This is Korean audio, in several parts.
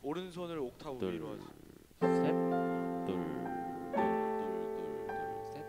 오른손을 옥타브 둘, 위로 하지. 셋, 둘, 셋.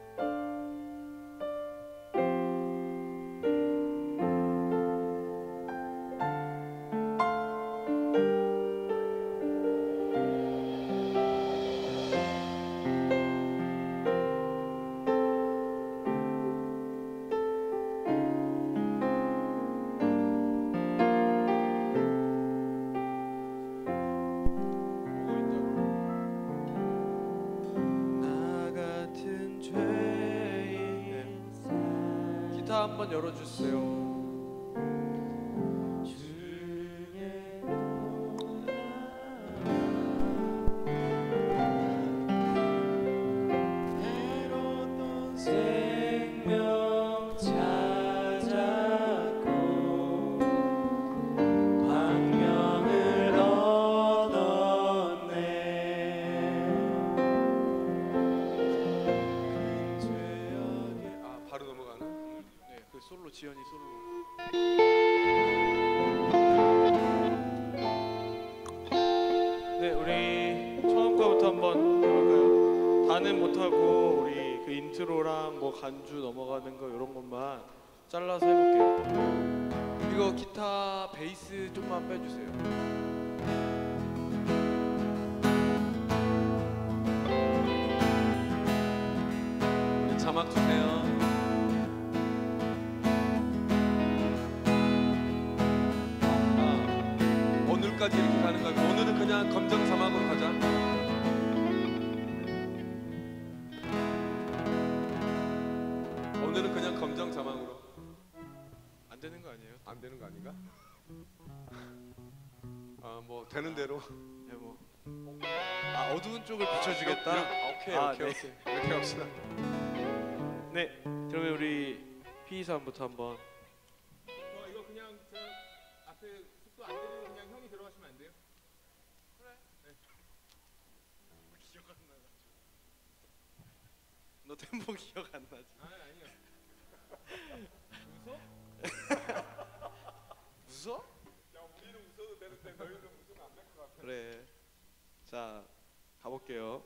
기타 한번 열어주세요. 생명 찾았고 광명을 얻었네. 근죄하게 바로 넘어가나? 네, 그 솔로 지연이 솔로. 네, 우리 처음 거부터 한번 해볼까요? 다는 못하고 우리 그 인트로랑 뭐 간주 넘어가는 거 이런 것만 잘라서 해볼게요. 이거 기타 베이스 좀만 빼주세요. 자막 주세요. 오늘까지 이렇게 가는 거야. 오늘은 그냥 검정 자막으로 가자. 오늘은 그냥 검정 자막으로. 안 되는 거 아니에요? 안 되는 거 아닌가? 뭐 되는 대로. 네, 뭐. 어두운 쪽을 비춰주겠다. 오케이. 이렇게 합시다. 네, 그러면 우리 피이사부터 한번. 이거 그냥 저 앞에 속도 안 들리고 그냥 형이 들어가시면 안 돼요? 그래. 네. 기억 안 나가지고. 너 템포 기억 안 나지? 아니요. 웃어? 웃어? 야, 우리는 웃어도 되는데 너희는 웃으면 안 될 것 같아. 그래. 자, 가볼게요.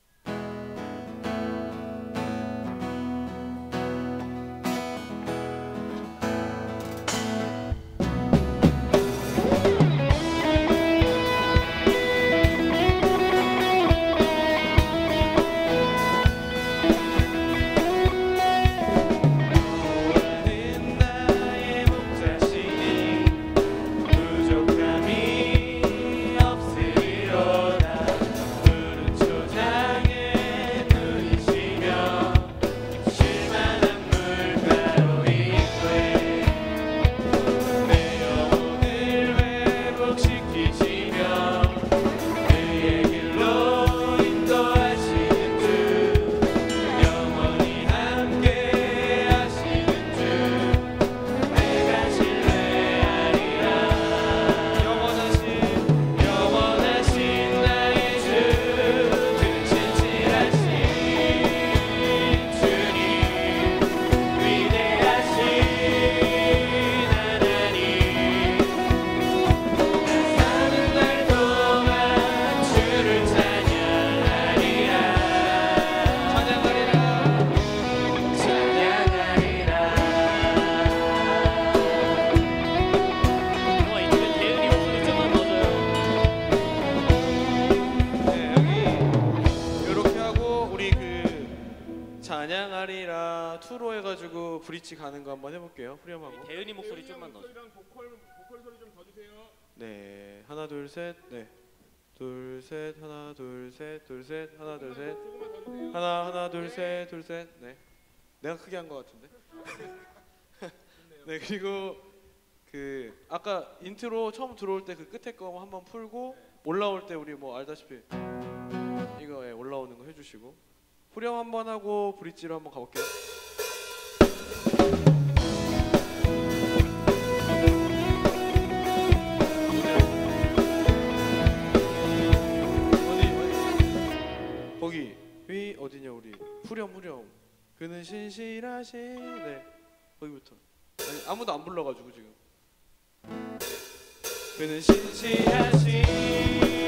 찬양하리라 투로 해가지고 브릿지 가는 거 한번 해볼게요. 후렴하고. 대은이 목소리 좀만 넣어줘. 목소리랑 보컬 소리 좀 더 주세요. 네, 하나 둘 셋, 네, 둘 셋, 하나 둘 셋, 둘 셋, 하나 둘 셋, 조금만 더 주세요. 하나 둘 셋, 둘 셋, 네. 내가 크게 한 거 같은데. 네, 그리고 그 아까 인트로 처음 들어올 때 그 끝에 거 한번 풀고 올라올 때 우리 뭐 알다시피 이거에 올라오는 거 해주시고. 후렴 한번 하고 브릿지로 한번 가볼게요. 어디 거기 위 어디냐 우리 후렴 그는 신실하신 네 거기부터 아니, 아무도 안 불러가지고 지금 그는 신실하신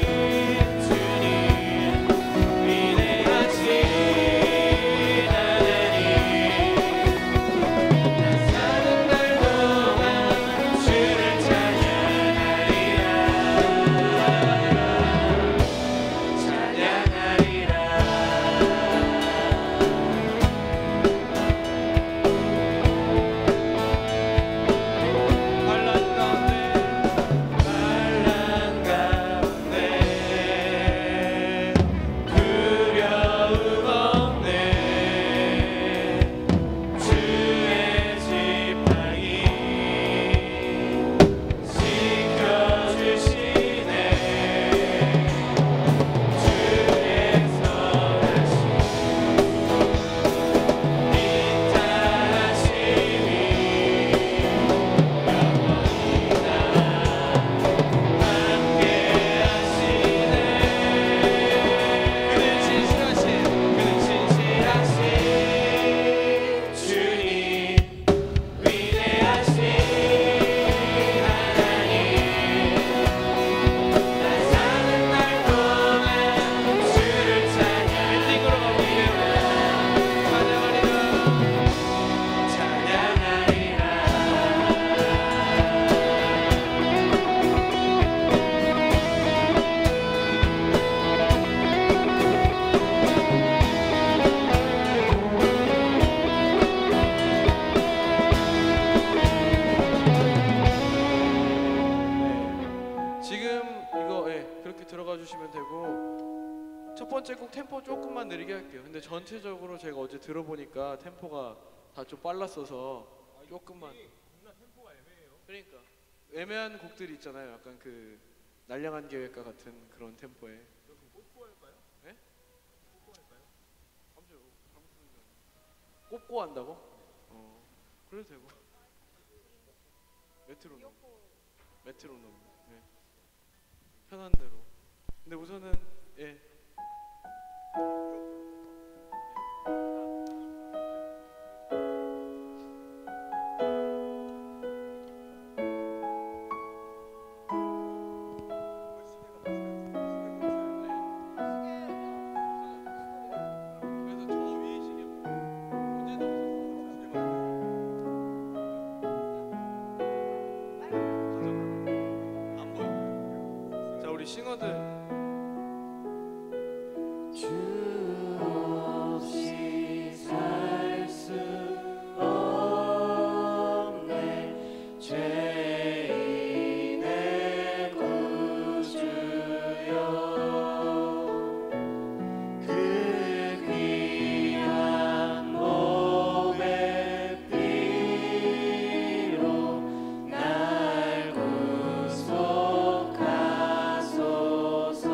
템포 조금만 느리게 할게요. 근데 전체적으로 제가 어제 들어보니까 템포가 다 좀 빨랐어서 조금만. 겁나 템포가 애매해요. 그러니까 애매한 곡들이 있잖아요. 약간 그 날량한 계획과 같은 그런 템포에. 저 그럼 꽂고 할까요? 네? 꽂고 할까요? 꼽고 한다고? 그래도 되고. 메트로놈. 네. 편한 대로. 근데 우선은 예. 그래서 저 위에 시계 언제도 안 보여. 자 우리 싱어들. 주 없이 살 수 없네 죄인의 구주여 그 귀한 몸의 피로 날 구속하소서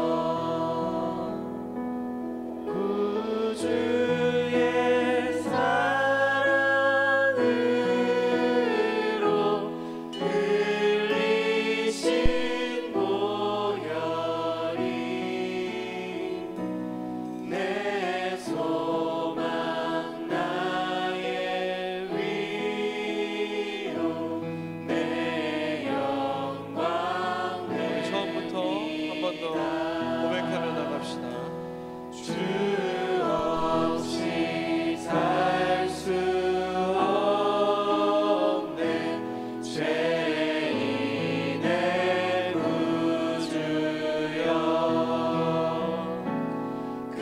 구주의 사랑으로 흘리신 보혈이 내 소망 나의 위로 내 영광 우리 처음부터 한 번 더 고백하며 나갑시다. 주 없이 살 수 없네 죄인의 구주여 그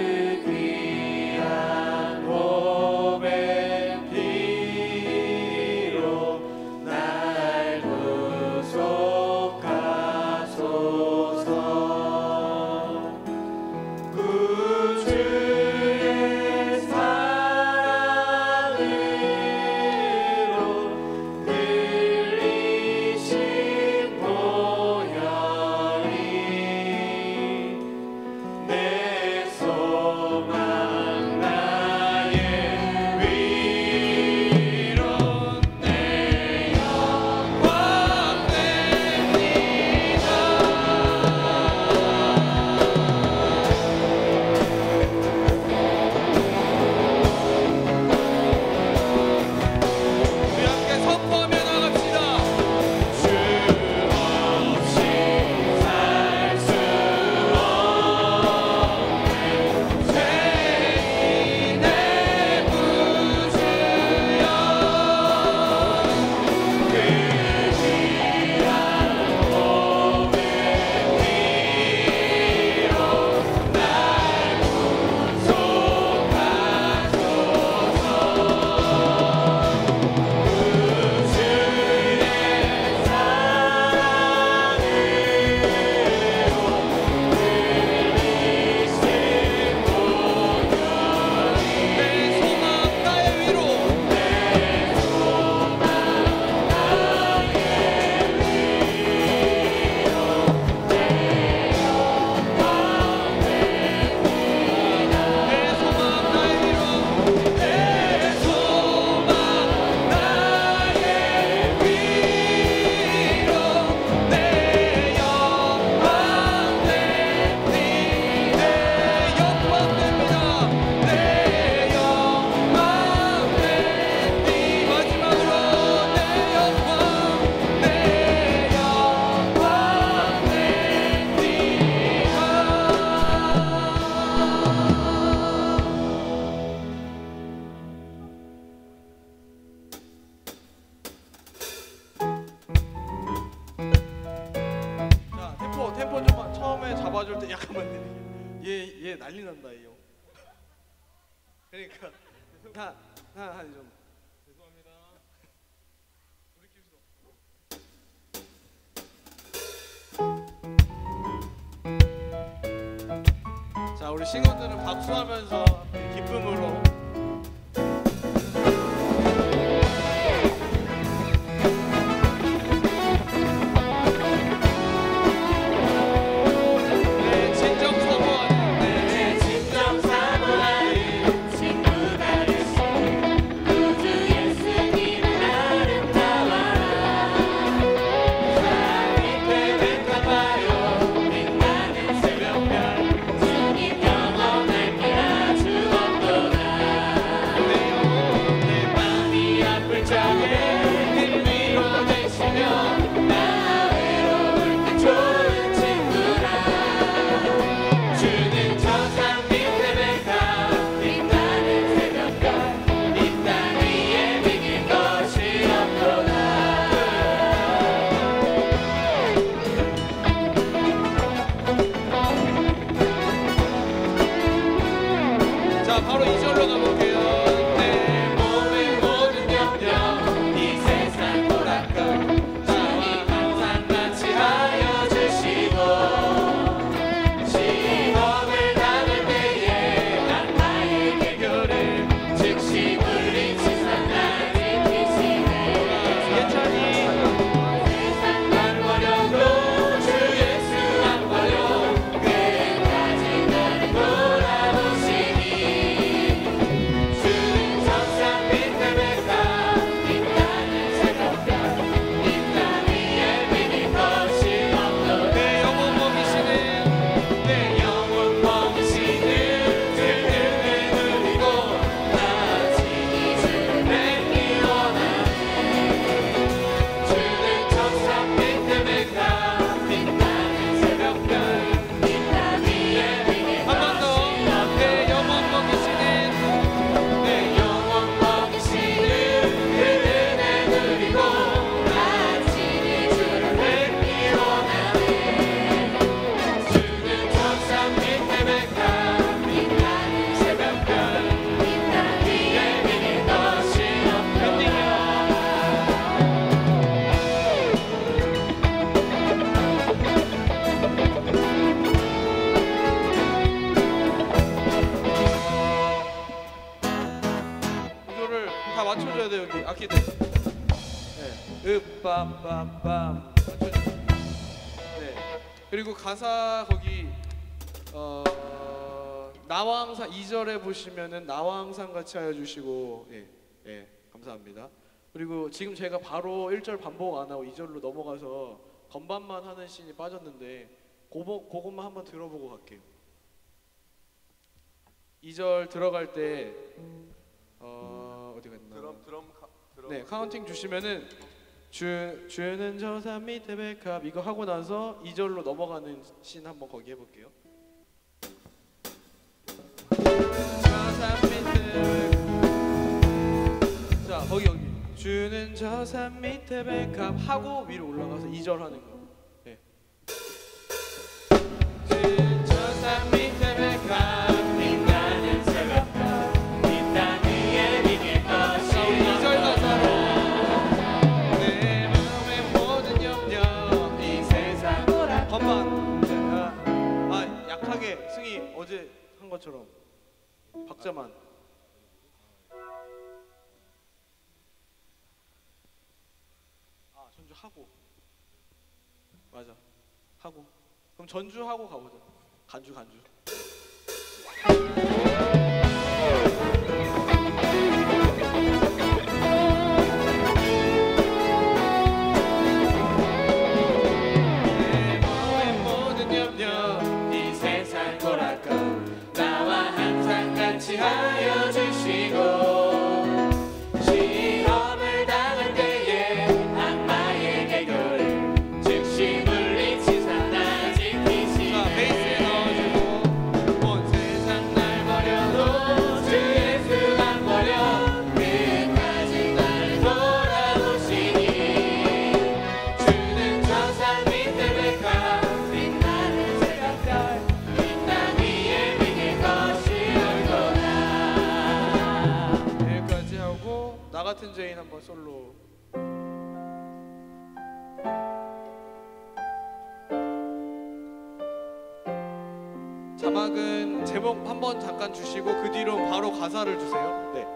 귀한 몸의 피로 날 구속하소서 구주의 사랑으로 흘리신 보혈이 내 소망 나의 위로 내 영광 됩니다. 우리 함께 선포하며 나갑시다. 주 없이 살 수 없네 죄인의 구주여 그 귀한 몸의 피로 날 내 소망 나의 위로. 내 소망 나의 위로. 내 소망 나의 위로 내 영광 됩니다. 내 영광 됩니다. 내 영광 됩니다. 마지막으로 내 영광 자 템포 좀만 처음에 잡아줄 때 약간만 느리게. 얘 난리 난다 이 형. 그러니까 하나 좀. 죄송합니다. 우리끼리 자 자, 우리 싱어들은 박수하면서 기쁨으로. 네, 진정 사모하는 네, 진정 사모하는 친구가 되신 구주 예수님은 아름다워라. 산 밑에 백합화요 빛나는 새벽별 주님 영원할 길 아주 없도다. 내 마음이 아플 적에 늘 위로 되시며 나 외로울 때 좋은 친구라. 주는 저산 밑에 백합 빛나는 새벽별 이 땅 위에 비길 것이 없도다. 자, 바로 2절로 가볼게요. 내 몸의 모든 염려 이 세상 오락가 주님 항상 같이 하여 주시고 시험을 당할 때에 악마의 계교를 즉시 물리치사 날 지키시네. 예찬이 세상 날 버려도 주 예수 안 버려 끝까지 나를 돌아보시니. 주는 정상 밑에 백합 빛나는 새벽별 이 땅 위에 비길 것이 없도다. 내 영혼 먹이시는 내 영혼 먹이시는 주를 누리고 나 친히 주를 뵙기 원하네. 주는 정상 밑에 백합 빛나는 새벽별 이 땅 위에 비길 한 번 더. 것이 없도다. 내 영혼 먹이시는 내 영혼 먹이시는 그 은혜 누리고 나 친히 주를 뵙기 원하네. 주는 정상 밑에 백합 빛나는 새벽별 이 땅 위에 비길 것이 없도다. 이거를 다 맞춰줘야 돼요, 여기 악기들. 네, 읍빰빰빰 맞춰주세요. 네, 그리고 가사 거기 나와 항상 2절에 보시면은 나와 항상 같이 하여 주시고, 예, 예, 감사합니다. 그리고 지금 제가 바로 1절 반복 안 하고 2절로 넘어가서 건반만 하는 씬이 빠졌는데 그것만 한번 들어보고 갈게요. 2절 들어갈 때 어디 갔나? 드럼 네, 카운팅 주시면은 주는 저 산 밑에 백합 이거 하고 나서 2절로 넘어가는 씬 한번 거기 해볼게요. 저 산 밑에 자 거기 주는 저 산 밑에 백합 하고 위로 올라가서 2절 하는 거. 네. 주는 저 산 밑에 백합 빛나는 새벽별 이 땅 위에 비길 것이 자, 우리 2절 가사로 없도다. 내 마음의 모든 염려 이 세상 오락 건반 약하게 승희 어제 한 것처럼 박자만 전주하고 맞아 하고 그럼 전주하고 가보자. 간주 내 마음의 모든 염려 이 세상 오락가 나와 항상 같이 하여 주시고 시험을 당할 때에 악마의 계교를 즉시 물리치사 날 지키시네. 자 베이스에 넣어주고 온 세상 날 버려도 주 예수 안 버려 끝까지 날 돌아보시니. 주는 저산 밑에 백합 빛나는 새벽별 이 땅 위에 비길 것이 없도다. 여기까지 하고 나 같은 죄인 한번 솔로. 자막은 제목 한번 잠깐 주시고 그 뒤로 바로 가사를 주세요. 네.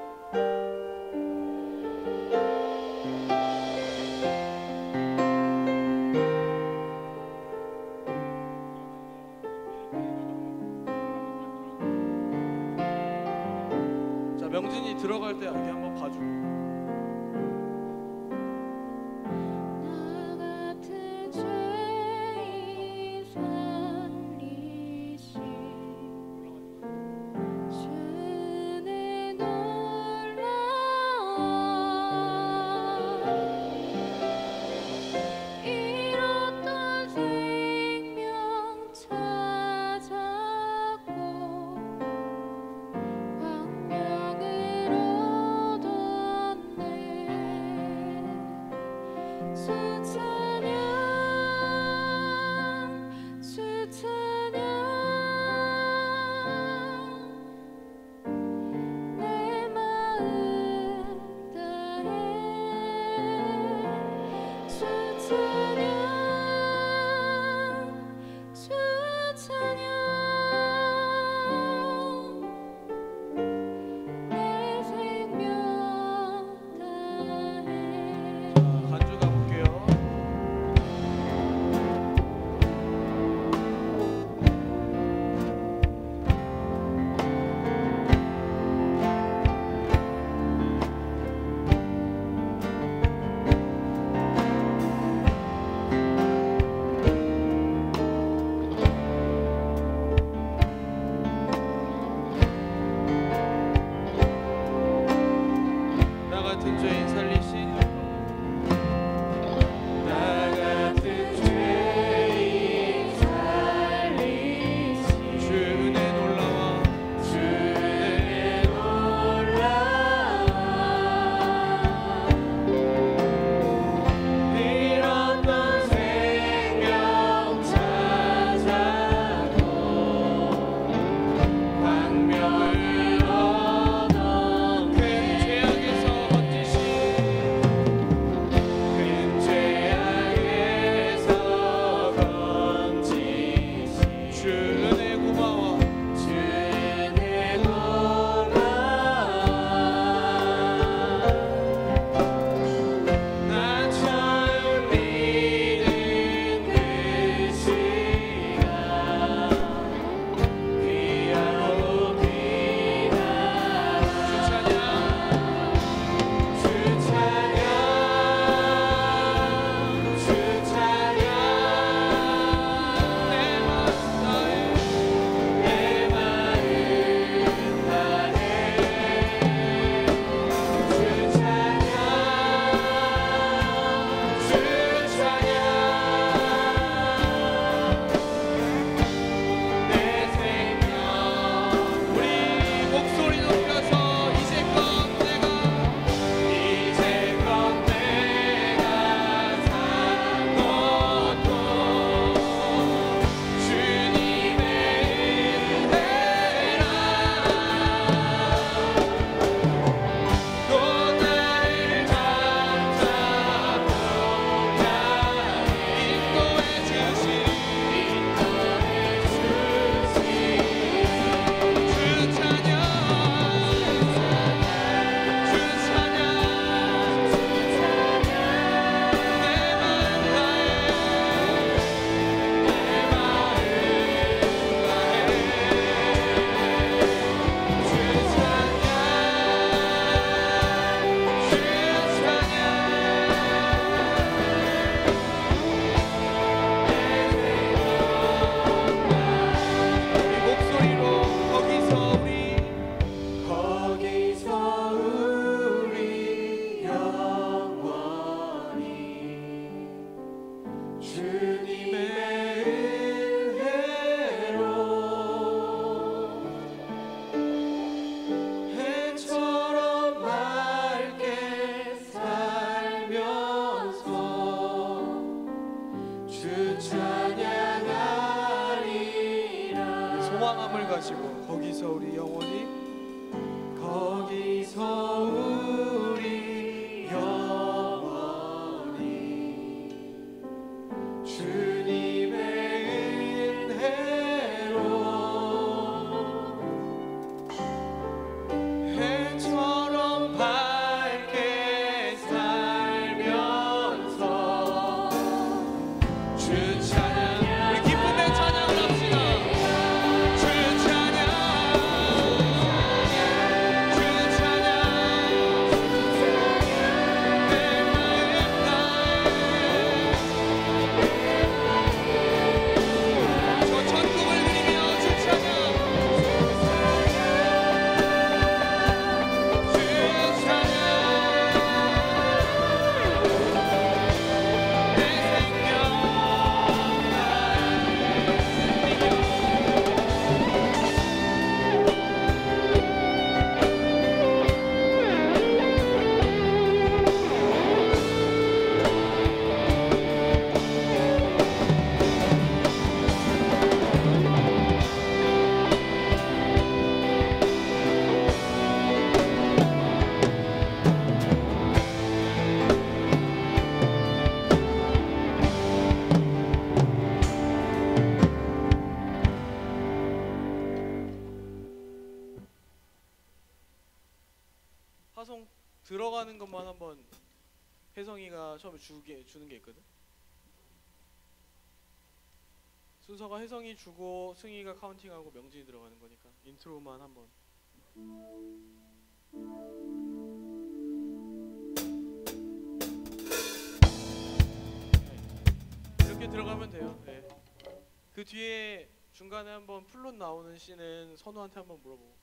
자, 명진이 들어갈 때 여기 한번 봐주고. 소망함을 가지고 거기서 우리 영원히 거기서 우리 영원히 주님의 은혜로 들어가는 것만 한번 혜성이가 처음에 주는 게 있거든. 순서가 혜성이 주고 승희가 카운팅하고 명진이 들어가는 거니까 인트로만 한번. 이렇게 들어가면 돼요. 네. 그 뒤에 중간에 한번 플롯 나오는 씬은 선우한테 한번 물어보고.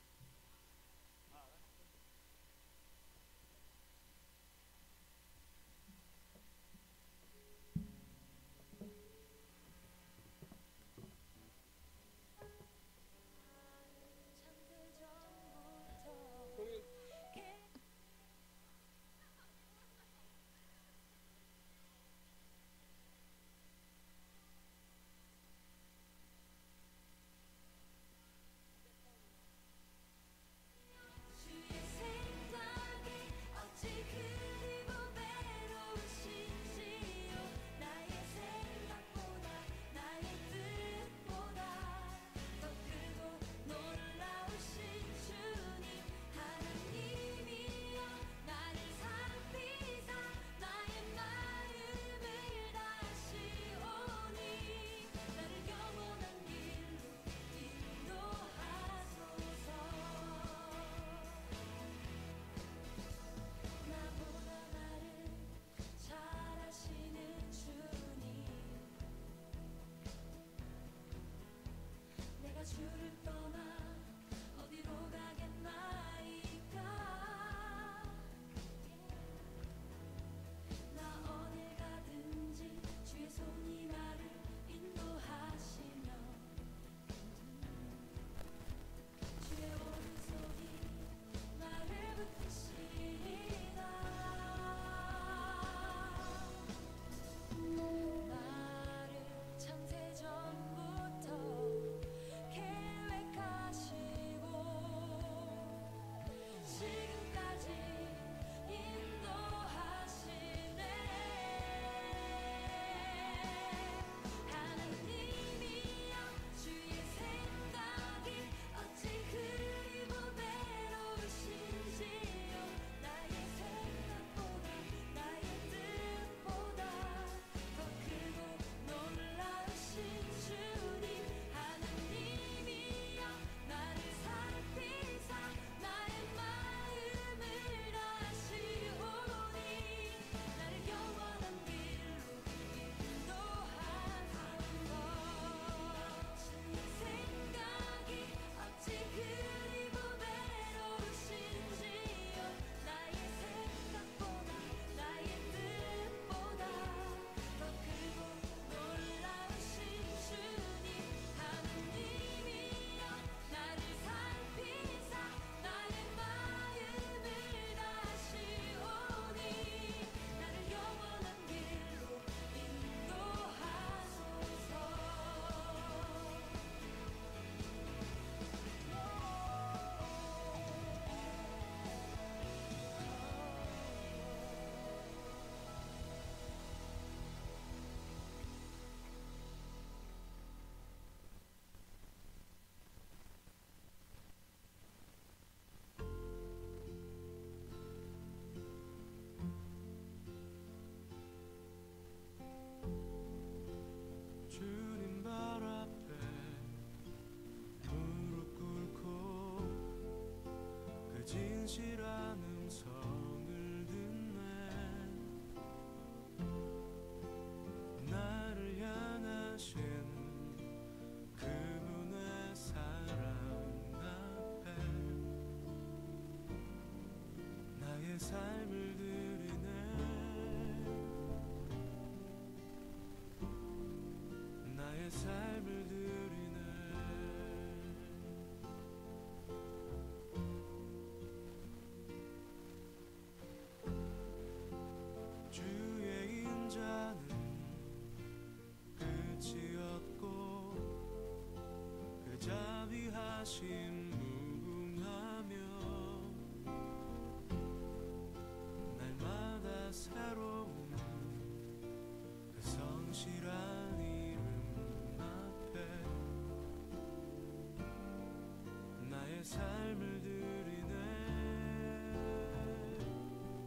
진실한 음성을 듣네. 나를 향하신 그분의 사랑 앞에 나의 삶을 드리네. 나의 삶을 드리네. 주의 인자는 끝이 없고 그 자비하심 무궁하며 날마다 새로운 그 성실한 이름 앞에 나의 삶을 드리네.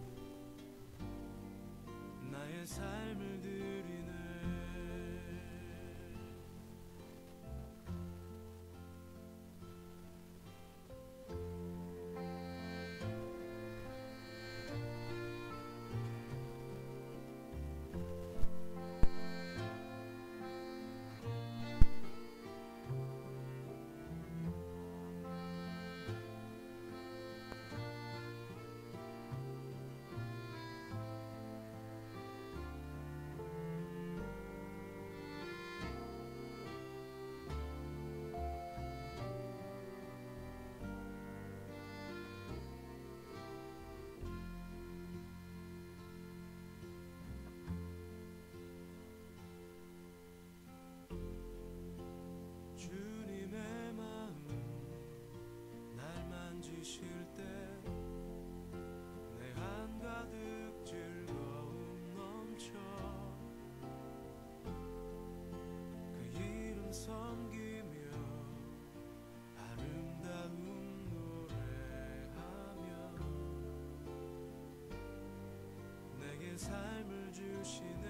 삶을 주시네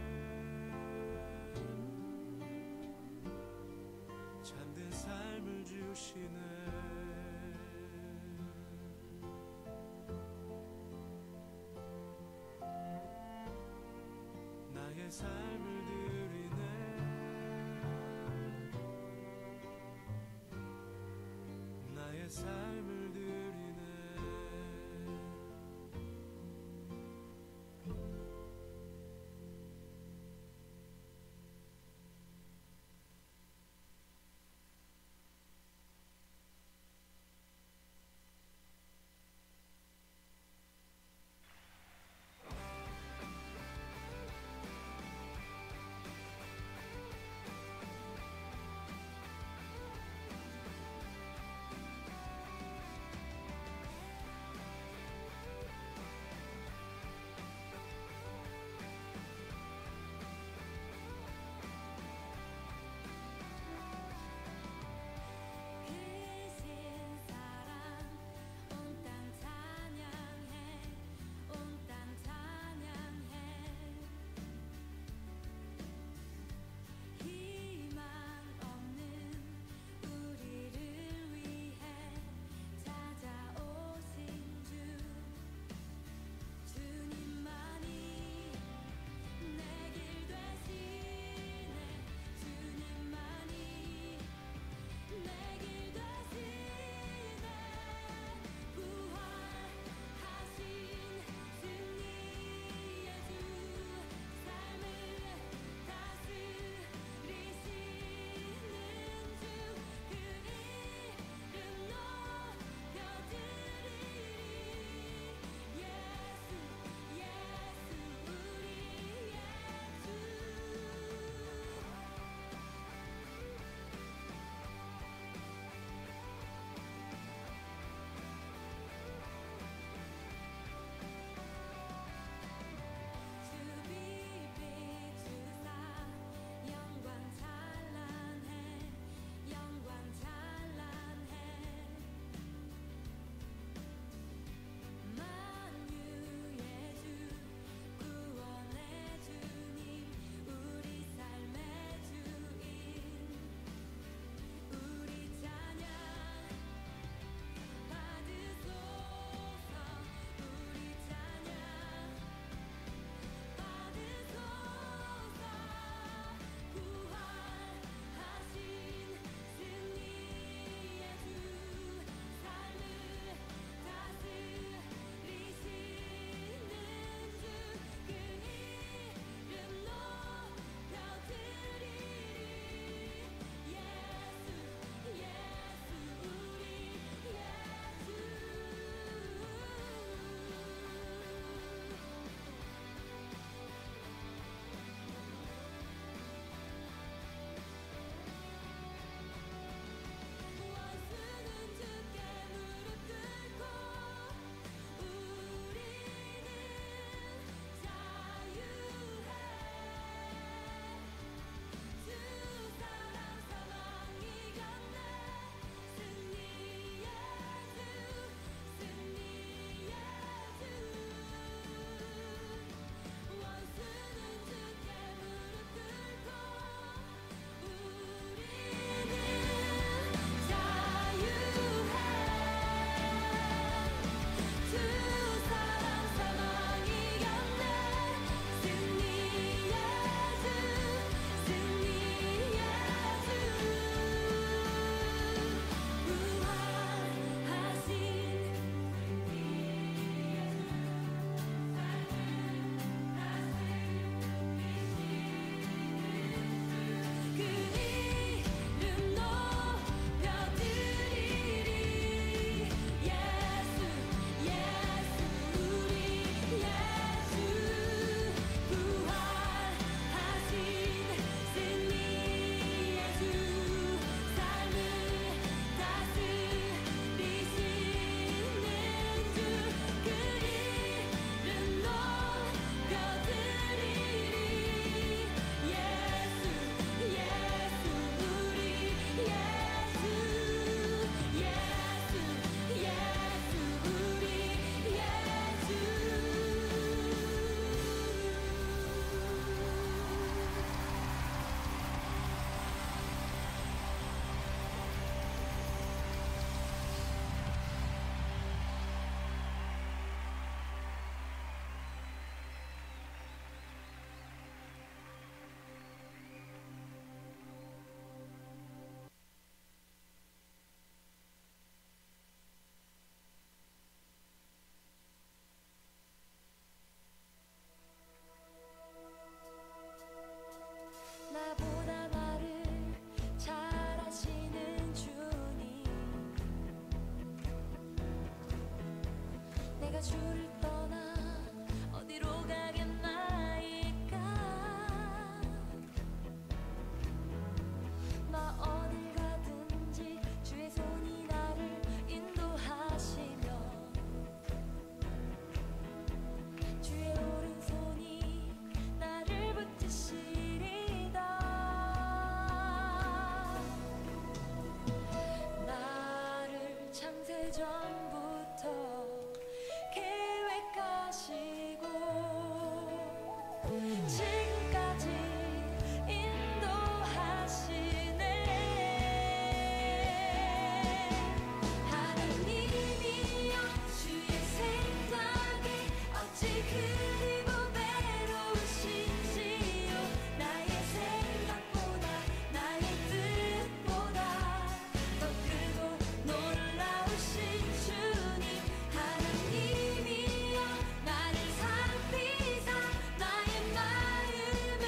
참된 삶을 주시네 나의 삶을 드리네 나의 삶을 드리네 내가 주를 떠나 어디로 가겠나이까. 나 어딜 가든지 주의 손이 나를 인도하시며 주의 오른손이 나를 붙드시리다. 나를 창세전부터 계획하시고 지금까지 인도하시네. 하나님이여 주의 생각이 어찌 그리 보배로우신지요. 나의 생각보다 나의 뜻보다 더 크고 놀라우신 주님. 하나님이여 나를 살피사 나의 마음을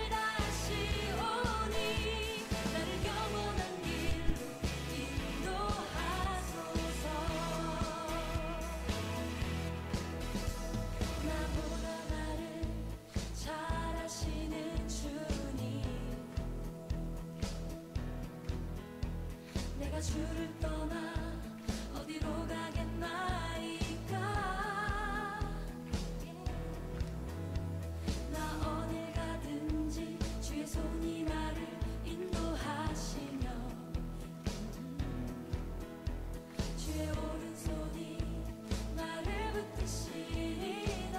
다시오니 나를 영원한 길로 인도하소서. 나보다 나를 잘 아시는 주님, 내가 주를 떠나 어디로 가겠나이까. 나 어딜 가든지 주의 손이 나를 인도하시며 주의 오른손이 나를 붙드시리다.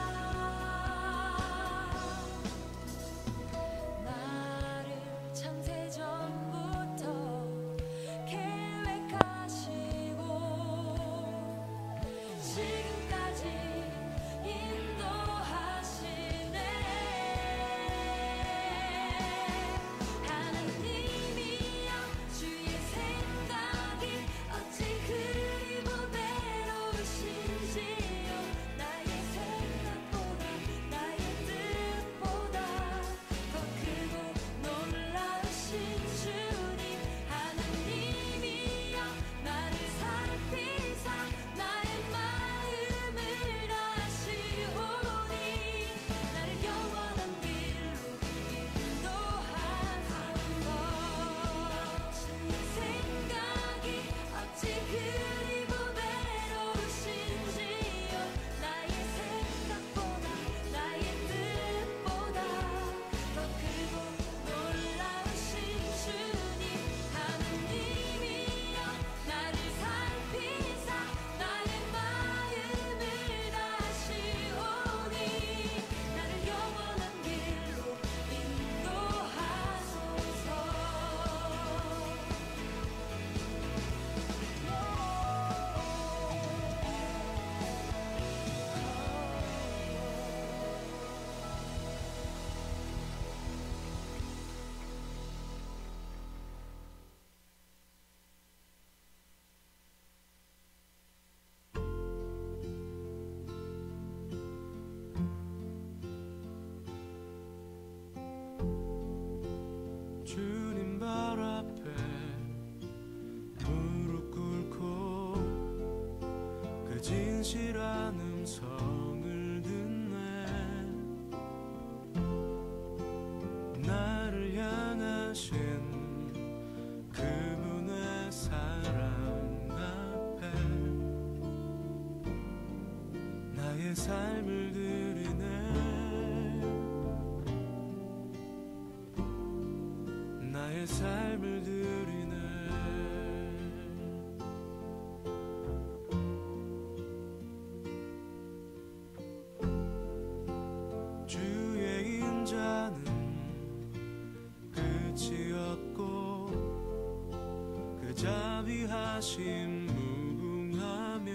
나를 창세전부터 계획하시고 지금까지 인도하시네. 하나님이여 주의 생각이 어찌 그리 보배로우신지요. 나의 생각보다 나의 뜻보다 더 크고 놀라우신 주님. 하나님이여 나를 살피사 나의 마음을 다시오니 나를 영원한 길로 인도하소서. 주의 생각이 어찌 그리 보배로우신지요. 나의 생각보다 나의 뜻보다 더 크고 놀라우신 주님. 하나님이여 나를 살피사 나의 마음을 다시오니 나를 영원한 길로 인도하소서. 주님 발 앞에 무릎 꿇고 그 진실한 음성을 듣네. 나를 향하신 그분의 사랑 앞에 나의 삶을 드리네. 나의 삶을 드리네. 주의 인자는 끝이 없고 그 자비하심 무궁하며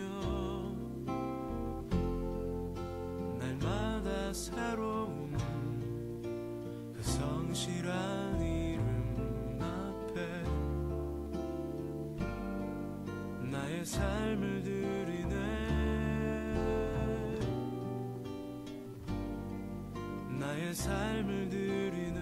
날마다 새로운 그 성실한 이름 앞에 나의 삶을 드리네. 나의 삶을 드리네.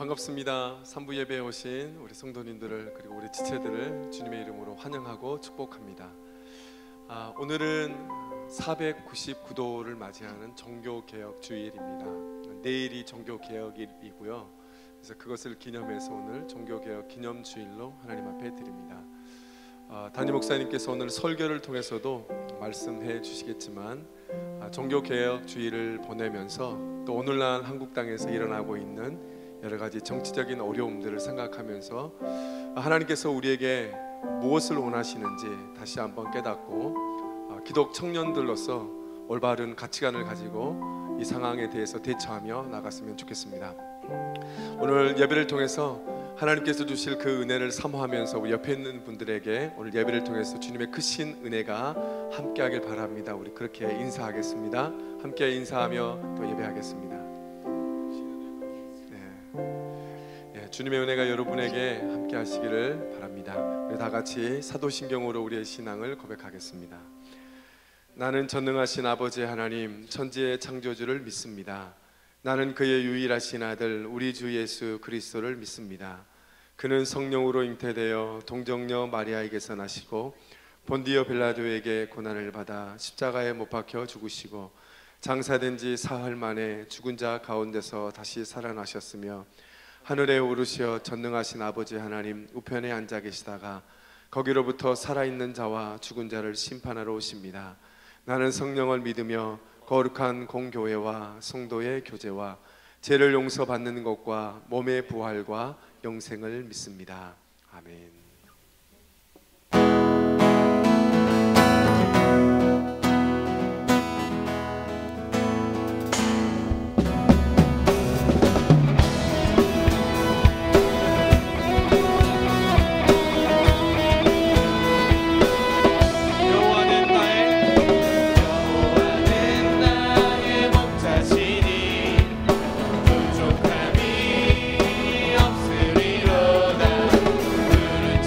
반갑습니다. 3부 예배에 오신 우리 성도님들을 그리고 우리 지체들을 주님의 이름으로 환영하고 축복합니다. 오늘은 499도를 맞이하는 종교개혁 주일입니다. 내일이 종교개혁일이고요. 그래서 그것을 기념해서 오늘 종교개혁 기념주일로 하나님 앞에 드립니다. 담임 목사님께서 오늘 설교를 통해서도 말씀해 주시겠지만 종교개혁 주일을 보내면서 또 오늘날 한국 땅에서 일어나고 있는 여러 가지 정치적인 어려움들을 생각하면서 하나님께서 우리에게 무엇을 원하시는지 다시 한번 깨닫고 기독 청년들로서 올바른 가치관을 가지고 이 상황에 대해서 대처하며 나갔으면 좋겠습니다. 오늘 예배를 통해서 하나님께서 주실 그 은혜를 사모하면서 우리 옆에 있는 분들에게 오늘 예배를 통해서 주님의 크신 은혜가 함께하길 바랍니다. 우리 그렇게 인사하겠습니다. 함께 인사하며 또 예배하겠습니다. 주님의 은혜가 여러분에게 함께 하시기를 바랍니다. 우리 다 같이 사도신경으로 우리의 신앙을 고백하겠습니다. 나는 전능하신 아버지 하나님 천지의 창조주를 믿습니다. 나는 그의 유일하신 아들 우리 주 예수 그리스도를 믿습니다. 그는 성령으로 잉태되어 동정녀 마리아에게서 나시고 본디오 빌라도에게 고난을 받아 십자가에 못 박혀 죽으시고 장사된 지 사흘 만에 죽은 자 가운데서 다시 살아나셨으며 하늘에 오르시어 전능하신 아버지 하나님 우편에 앉아 계시다가 거기로부터 살아있는 자와 죽은 자를 심판하러 오십니다. 나는 성령을 믿으며 거룩한 공교회와 성도의 교제와 죄를 용서받는 것과 몸의 부활과 영생을 믿습니다. 아멘. 부족함이 없으리로다.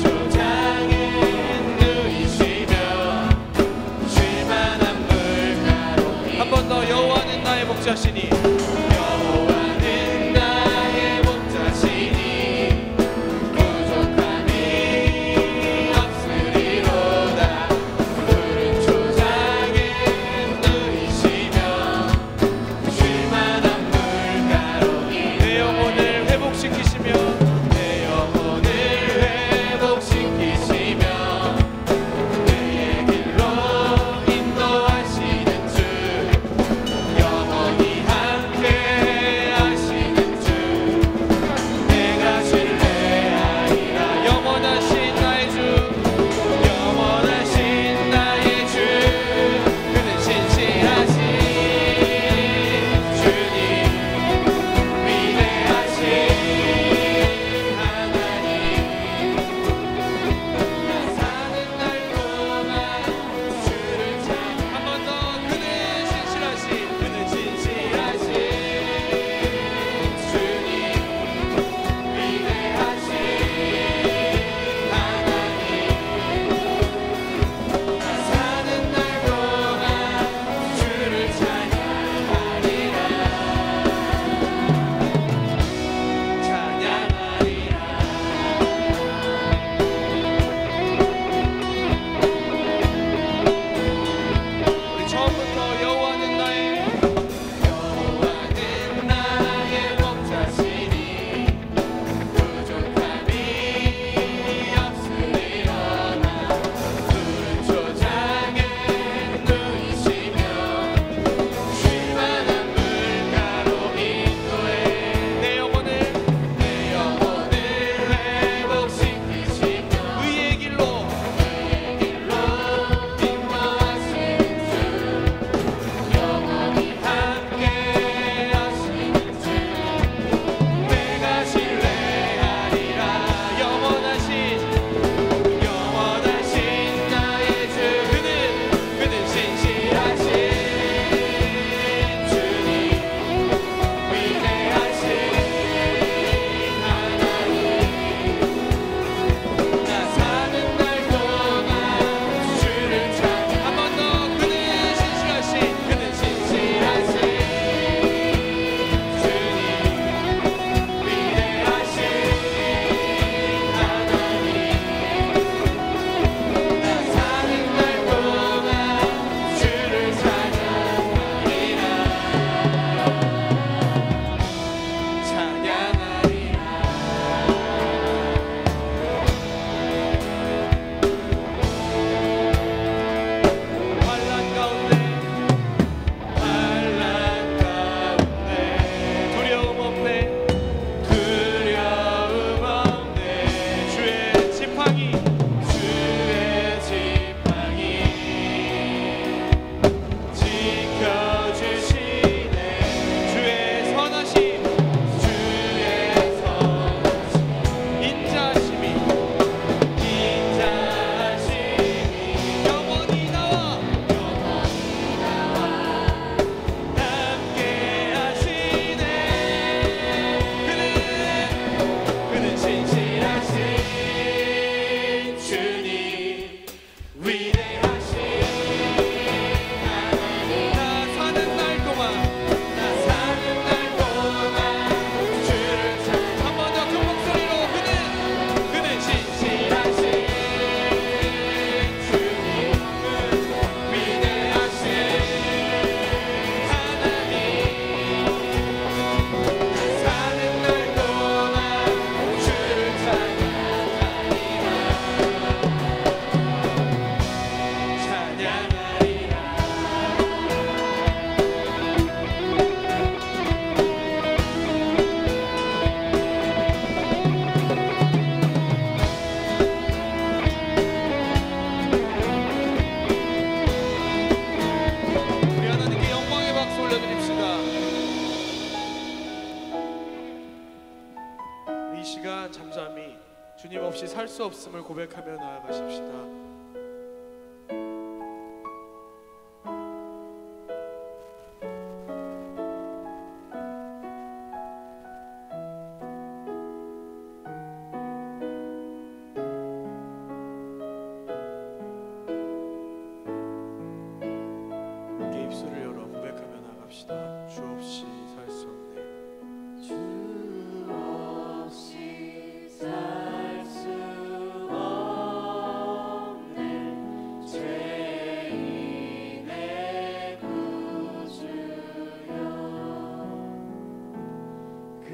시간 잠잠히 주님 없이 살 수 없음을 고백하며 나아가십시다. 함께 입술을 열어 고백하며 나아갑시다. 주 없이 살 수 없네. 주 없이 살 수 없네. 죄인의 구주여 그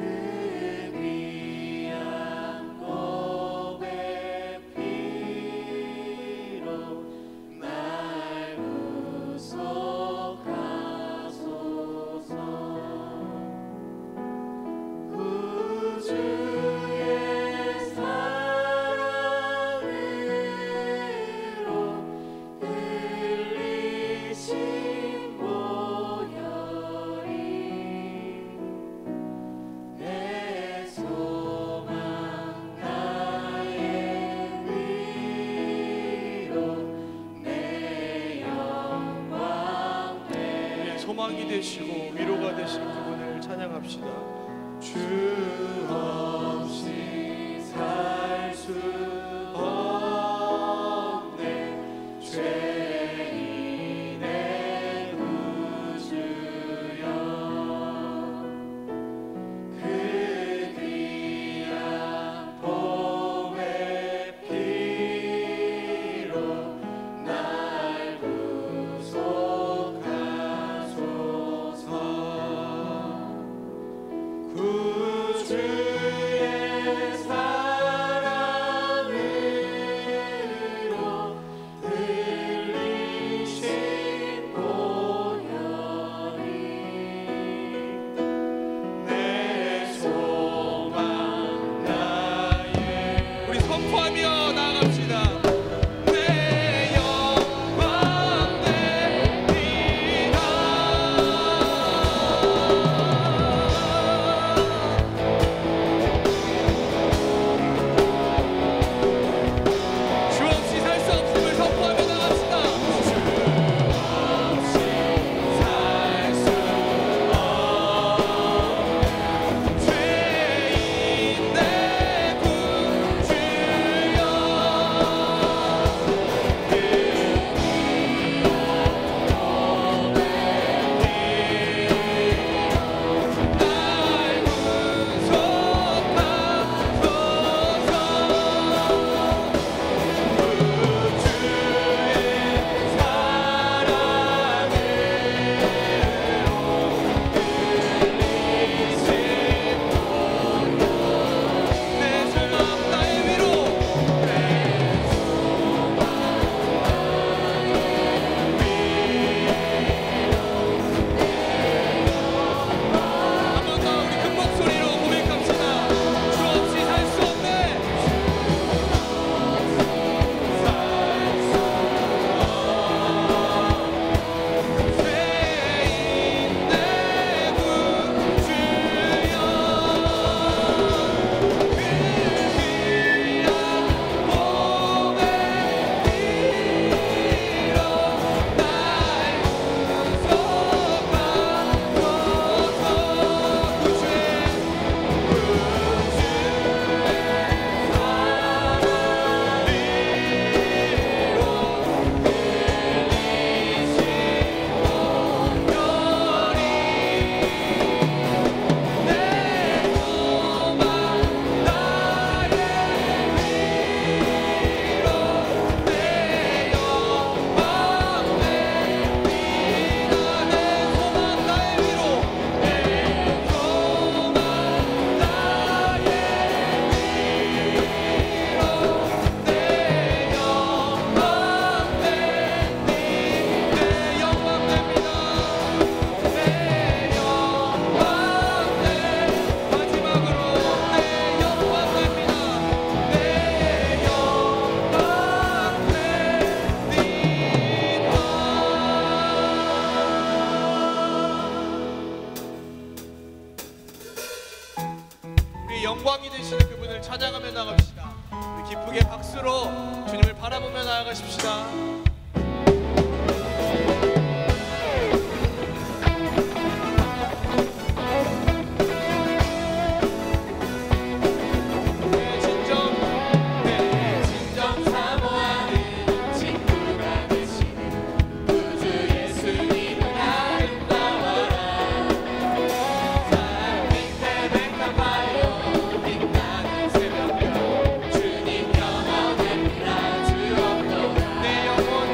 귀한 보배 피로 날 구속하소서. 구주의 사랑으로 흘리신 보혈이 내 소망 나의 위로 내 영광 우리의 소망이 되시고 위로가 되신 그분을 찬양합시다. 주 없이 살 수 없네. 죄인의 구주여 그 귀한 보배 피로 날 구속하소서. 구주의 찬양하며 나갑시다. 우리 기쁘게 박수로 주님을 바라보며 나아가십시다. 진정 사모하는 친구가 되시는 구주 예수님은 아름다워라. 산 밑에 백합하여 빛나는 새벽별 주님 영원히 빛나 주옵도다. 내 영혼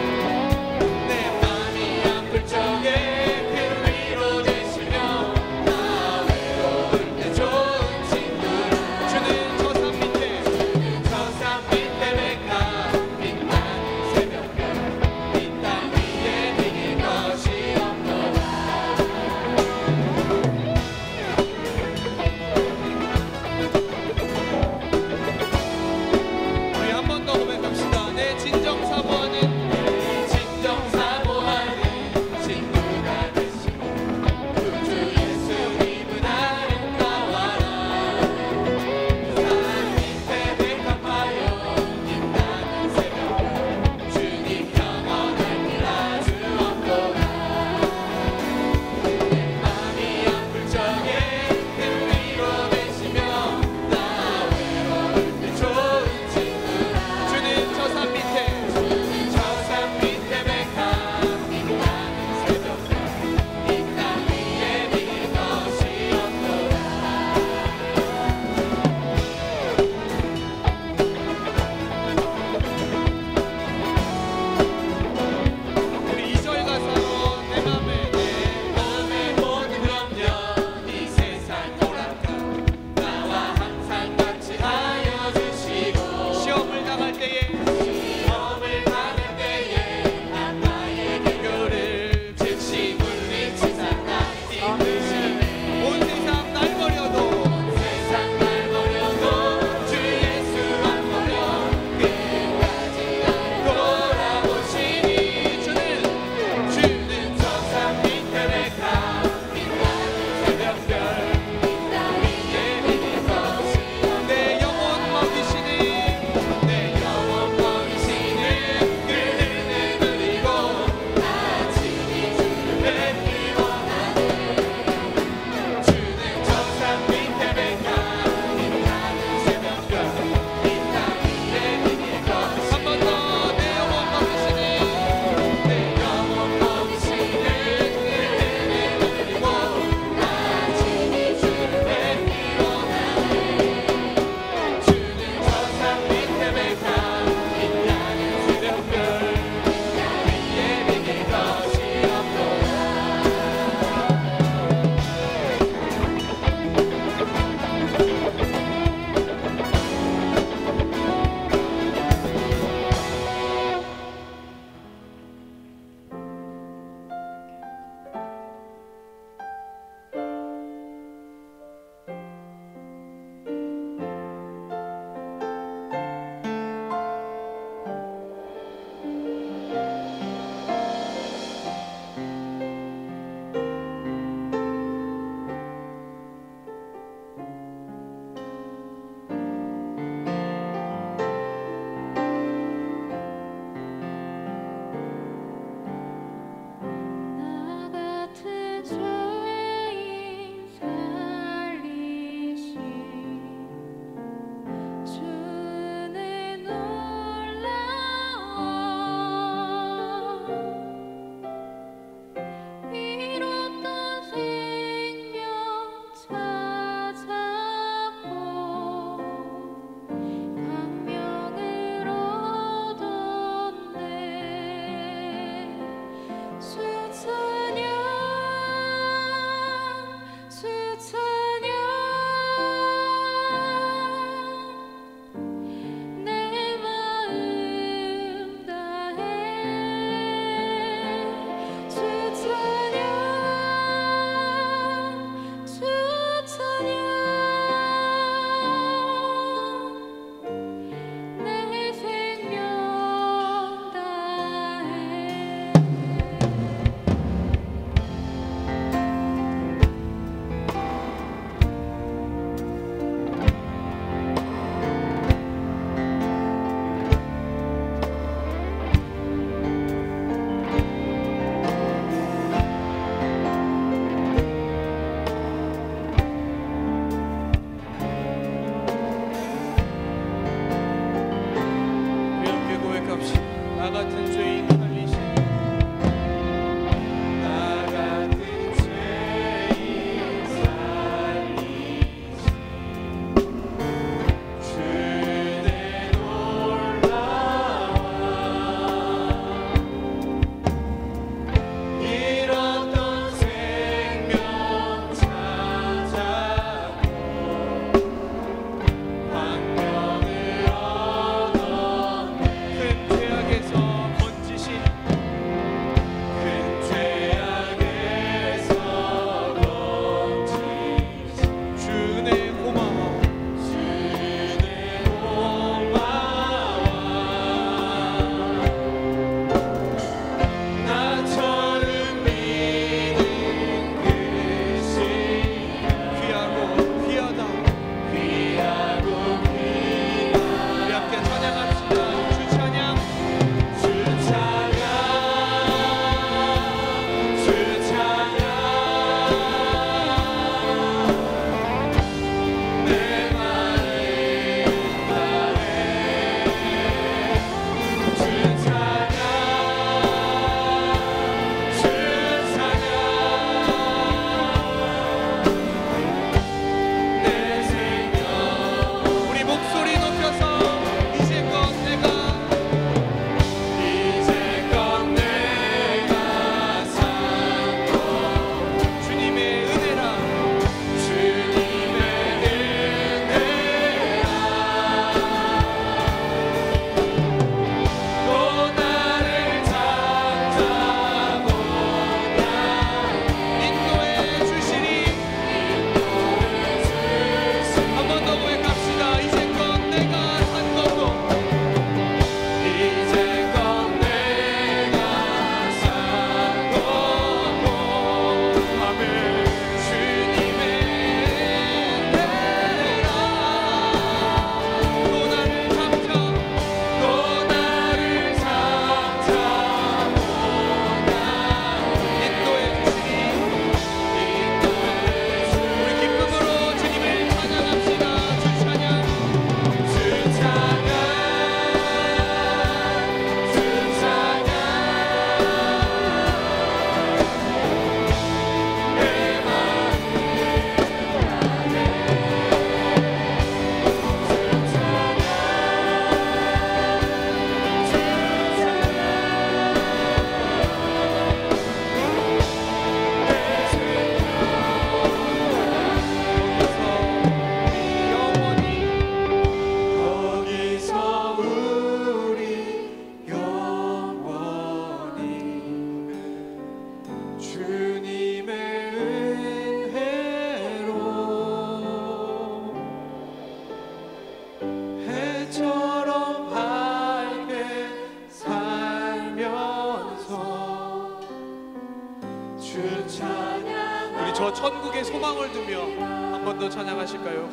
심령을 두며 한 번 더 찬양하실까요?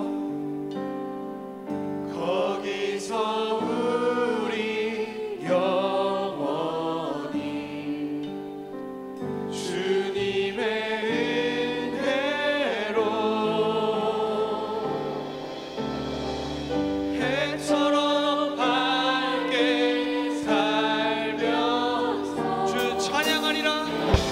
거기서 우리 영원히 주님의 은혜로 해처럼 밝게 살며 주 찬양하리라.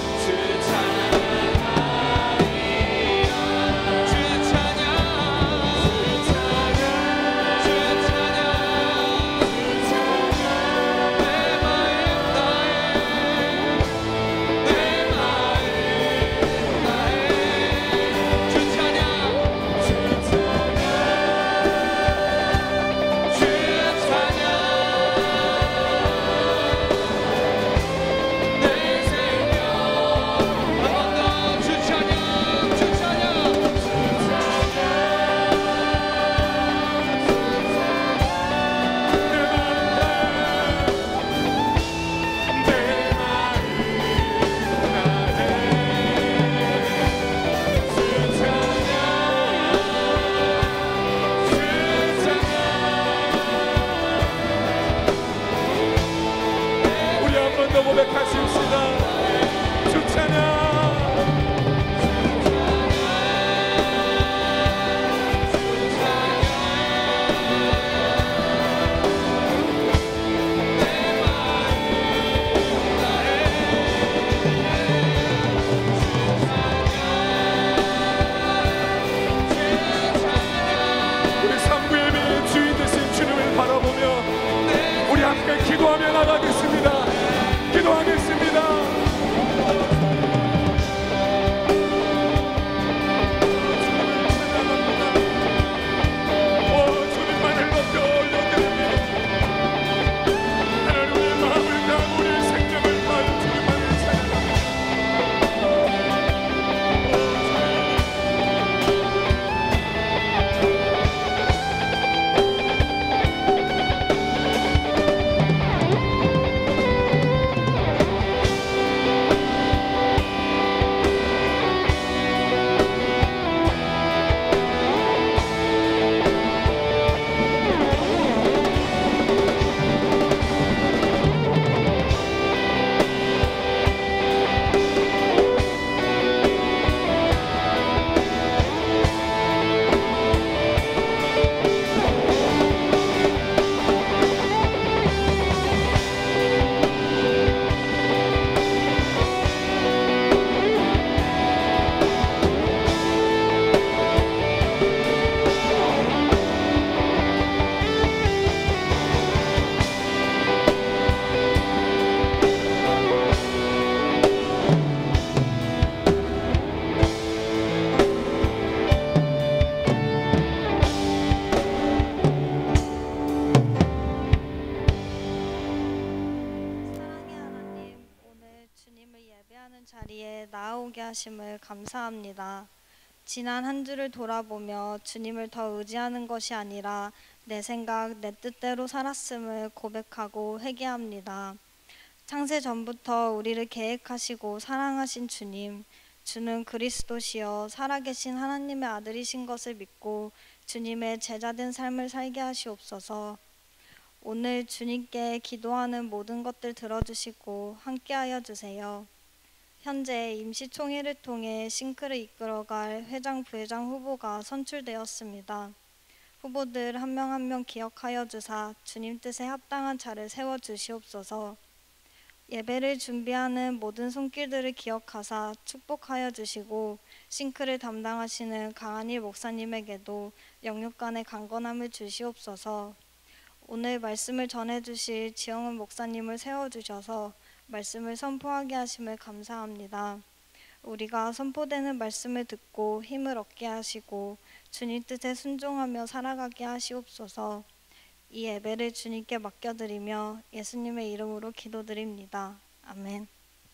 고백하십시다. 주 찬양. 우리 삼부 예배의 주인 되신 주님을 바라보며 우리 함께 기도하며 나가겠습니다. 기도하겠습니다. 주님만을 높여 올려드립니다. 하나님의 마음을 다하고 우리의 생명을 다하여 주님만을 찬양합니다. 사랑의 하나님, 오늘 주님을 예배하는 자리에 나아오게 하심을 감사합니다. 지난 한 주를 돌아보며 주님을 더 의지하는 것이 아니라 내 생각, 내 뜻대로 살았음을 고백하고 회개합니다. 창세 전부터 우리를 계획하시고 사랑하신 주님, 주는 그리스도시여 살아계신 하나님의 아들이신 것을 믿고 주님의 제자된 삶을 살게 하시옵소서. 오늘 주님께 기도하는 모든 것들 들어주시고 함께하여 주세요. 현재 임시총회를 통해 싱크를 이끌어갈 회장, 부회장 후보가 선출되었습니다. 후보들 한 명 한 명 기억하여 주사 주님 뜻에 합당한 자를 세워주시옵소서. 예배를 준비하는 모든 손길들을 기억하사 축복하여 주시고 싱크를 담당하시는 강한일 목사님에게도 영육간의 강건함을 주시옵소서. 오늘 말씀을 전해주실 지영은 목사님을 세워주셔서 말씀을 선포하게 하심을 감사합니다. 우리가 선포되는 말씀을 듣고 힘을 얻게 하시고 주님 뜻에 순종하며 살아가게 하시옵소서. 이 예배를 주님께 맡겨드리며 예수님의 이름으로 기도드립니다. 아멘.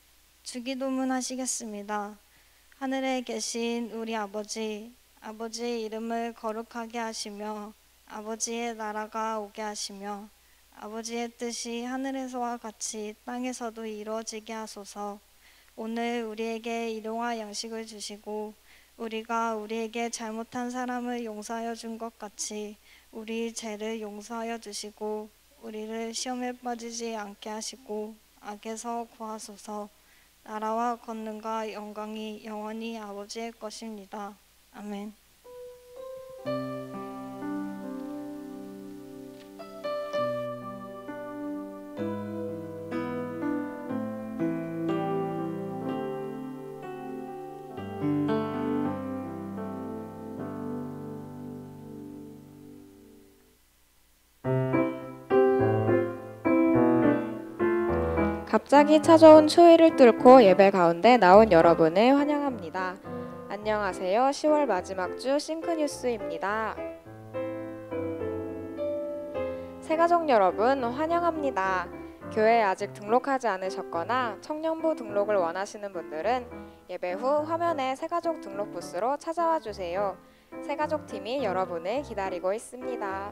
주기도문 하시겠습니다. 하늘에 계신 우리 아버지, 아버지의 이름을 거룩하게 하시며 아버지의 나라가 오게 하시며 아버지의 뜻이 하늘에서와 같이 땅에서도 이루어지게 하소서. 오늘 우리에게 일용할 양식을 주시고 우리가 우리에게 잘못한 사람을 용서하여 준 것 같이 우리 죄를 용서하여 주시고 우리를 시험에 빠지지 않게 하시고 악에서 구하소서. 나라와 권능과 영광이 영원히 아버지의 것입니다. 아멘. 갑자기 찾아온 추위를 뚫고 예배 가운데 나온 여러분을 환영합니다. 안녕하세요. 10월 마지막 주 싱크뉴스입니다. 새가족 여러분 환영합니다. 교회에 아직 등록하지 않으셨거나 청년부 등록을 원하시는 분들은 예배 후 화면에 새가족 등록 부스로 찾아와 주세요. 새가족 팀이 여러분을 기다리고 있습니다.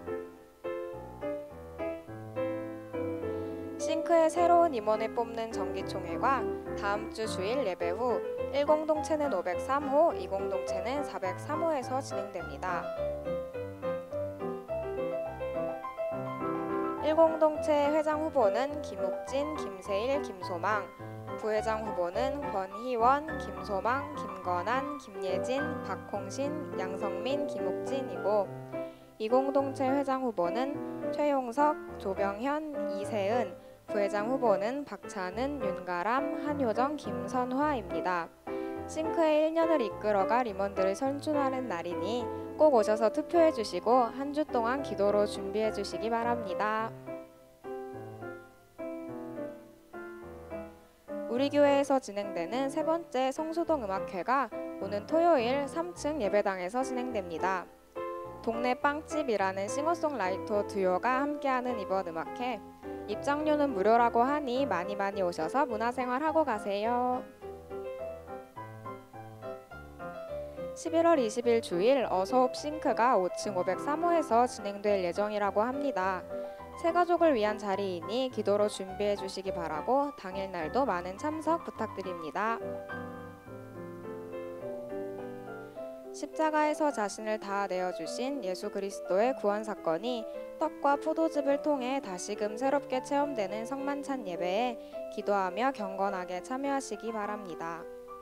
싱크의 새로운 임원을 뽑는 정기총회가 다음 주 주일 예배 후 10동체는 503호, 20동체는 403호에서 진행됩니다. 10동체 회장 후보는 김욱진, 김세일, 김소망, 부회장 후보는 권희원, 김소망, 김건한, 김예진, 박홍신, 양성민, 김욱진이고 20동체 회장 후보는 최용석, 조병현, 이세은, 부회장 후보는 박찬은, 윤가람, 한효정, 김선화입니다. 싱크의 1년을 이끌어갈 임원들을 선출하는 날이니 꼭 오셔서 투표해 주시고 한 주 동안 기도로 준비해 주시기 바랍니다. 우리 교회에서 진행되는 세 번째 성수동 음악회가 오는 토요일 3층 예배당에서 진행됩니다. 동네 빵집이라는 싱어송라이터 듀오가 함께하는 이번 음악회, 입장료는 무료라고 하니 많이 오셔서 문화생활하고 가세요. 11월 20일 주일 어서옵 싱크가 5층 503호에서 진행될 예정이라고 합니다. 새가족을 위한 자리이니 기도로 준비해 주시기 바라고 당일날도 많은 참석 부탁드립니다. 십자가에서 자신을 다 내어주신 예수 그리스도의 구원 사건이 떡과 포도즙을 통해 다시금 새롭게 체험되는 성만찬 예배에 기도하며 경건하게 참여하시기 바랍니다.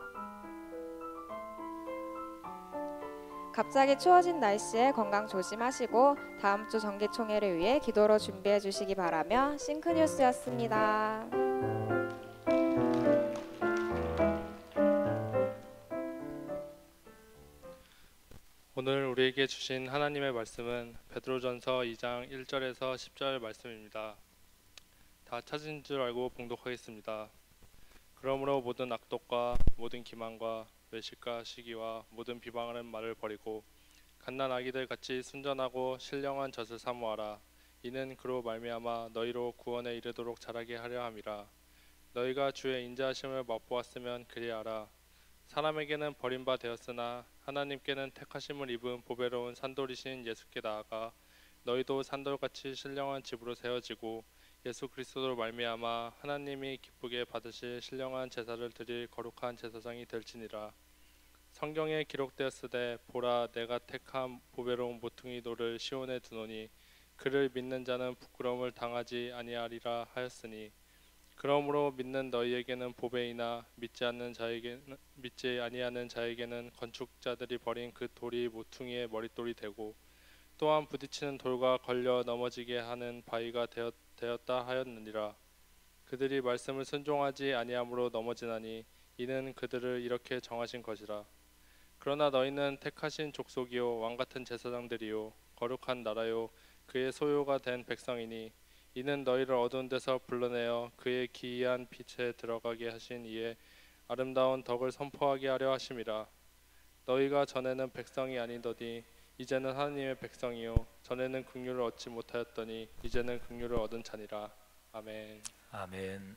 갑자기 추워진 날씨에 건강 조심하시고 다음 주 정기총회를 위해 기도로 준비해 주시기 바라며 싱크뉴스였습니다. 오늘 우리에게 주신 하나님의 말씀은 베드로전서 2장 1절에서 10절 말씀입니다. 다 찾은 줄 알고 봉독하겠습니다. 그러므로 모든 악독과 모든 기만과 외식과 시기와 모든 비방하는 말을 버리고 갓난 아기들 같이 순전하고 신령한 젖을 사모하라. 이는 그로 말미암아 너희로 구원에 이르도록 자라게 하려 함이라. 너희가 주의 인자하심을 맛보았으면 그리하라. 사람에게는 버림바 되었으나 하나님께는 택하심을 입은 보배로운 산돌이신 예수께 나아가 너희도 산돌같이 신령한 집으로 세워지고 예수 그리스도로 말미암아 하나님이 기쁘게 받으실 신령한 제사를 드릴 거룩한 제사장이 될지니라. 성경에 기록되었으되 보라 내가 택한 보배로운 모퉁이 돌을 시온에 두노니 그를 믿는 자는 부끄러움을 당하지 아니하리라 하였으니 그러므로 믿는 너희에게는 보배이나 믿지 아니하는 자에게는 건축자들이 버린 그 돌이 모퉁이의 머릿돌이 되고 또한 부딪히는 돌과 걸려 넘어지게 하는 바위가 되었다 하였느니라. 그들이 말씀을 순종하지 아니함으로 넘어지나니 이는 그들을 이렇게 정하신 것이라. 그러나 너희는 택하신 족속이요 왕같은 제사장들이요 거룩한 나라요 그의 소유가 된 백성이니 이는 너희를 어두운 데서 불러내어 그의 기이한 빛에 들어가게 하신 이의 아름다운 덕을 선포하게 하려 하심이라. 너희가 전에는 백성이 아니더니 이제는 하나님의 백성이요 전에는 긍휼을 얻지 못하였더니 이제는 긍휼을 얻은 자니라. 아멘. 아멘.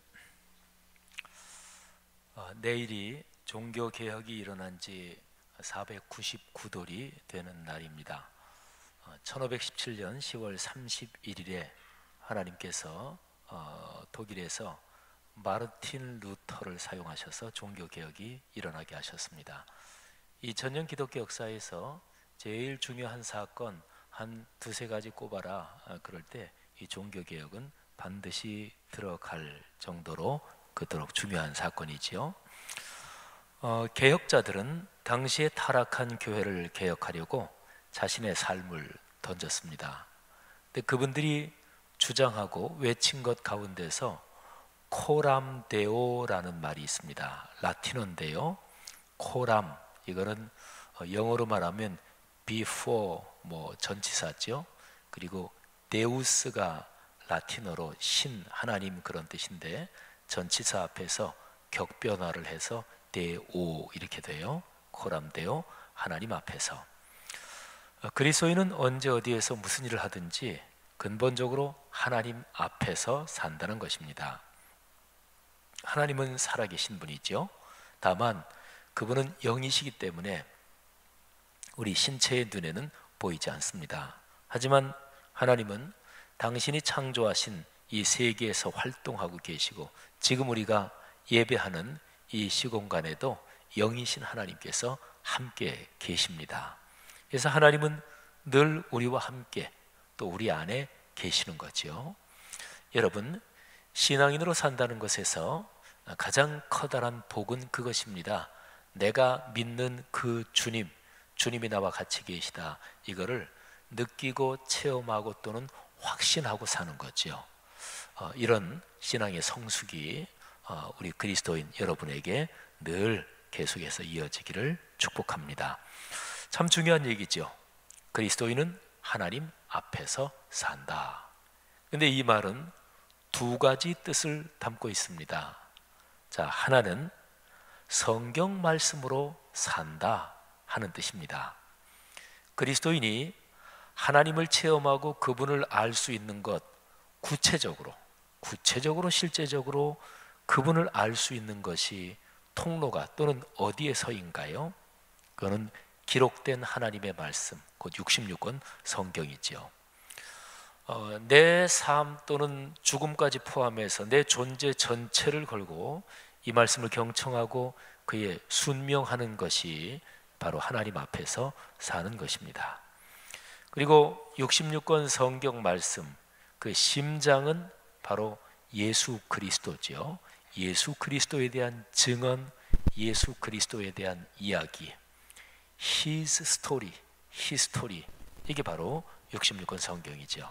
내일이 종교개혁이 일어난 지 499돌이 되는 날입니다. 1517년 10월 31일에 하나님께서 독일에서 마르틴 루터를 사용하셔서 종교개혁이 일어나게 하셨습니다. 2000년 기독교 역사에서 제일 중요한 사건 한 두세 가지 꼽아라. 그럴 때 이 종교개혁은 반드시 들어갈 정도로 그토록 중요한 사건이지요. 개혁자들은 당시에 타락한 교회를 개혁하려고 자신의 삶을 던졌습니다. 근데 그분들이 주장하고 외친 것 가운데서 코람 데오라는 말이 있습니다. 라틴어인데요. 코람, 이거는 영어로 말하면 before 뭐 전치사죠. 그리고 데우스가 라틴어로 신, 하나님 그런 뜻인데 전치사 앞에서 격변화를 해서 데오 이렇게 돼요. 코람 데오, 하나님 앞에서. 그리스도인은 언제 어디에서 무슨 일을 하든지 근본적으로 하나님 앞에서 산다는 것입니다. 하나님은 살아계신 분이죠. 다만 그분은 영이시기 때문에 우리 신체의 눈에는 보이지 않습니다. 하지만 하나님은 당신이 창조하신 이 세계에서 활동하고 계시고 지금 우리가 예배하는 이 시공간에도 영이신 하나님께서 함께 계십니다. 그래서 하나님은 늘 우리와 함께 또 우리 안에 계시는 거죠. 여러분, 신앙인으로 산다는 것에서 가장 커다란 복은 그것입니다. 내가 믿는 그 주님이 나와 같이 계시다. 이거를 느끼고 체험하고 또는 확신하고 사는 거죠. 이런 신앙의 성숙이 우리 그리스도인 여러분에게 늘 계속해서 이어지기를 축복합니다. 참 중요한 얘기죠. 그리스도인은 하나님 앞에서 산다. 근데 이 말은 두 가지 뜻을 담고 있습니다. 자, 하나는 성경 말씀으로 산다 하는 뜻입니다. 그리스도인이 하나님을 체험하고 그분을 알 수 있는 것, 구체적으로 실제적으로 그분을 알 수 있는 것이 통로가 또는 어디에서인가요? 그거는 기록된 하나님의 말씀, 곧 66권 성경이죠. 내 삶 또는 죽음까지 포함해서 내 존재 전체를 걸고 이 말씀을 경청하고 그에 순명하는 것이 바로 하나님 앞에서 사는 것입니다. 그리고 66권 성경 말씀, 그 심장은 바로 예수 그리스도죠. 예수 그리스도에 대한 증언, 예수 그리스도에 대한 이야기, His story, history, 이게 바로 66권 성경이죠.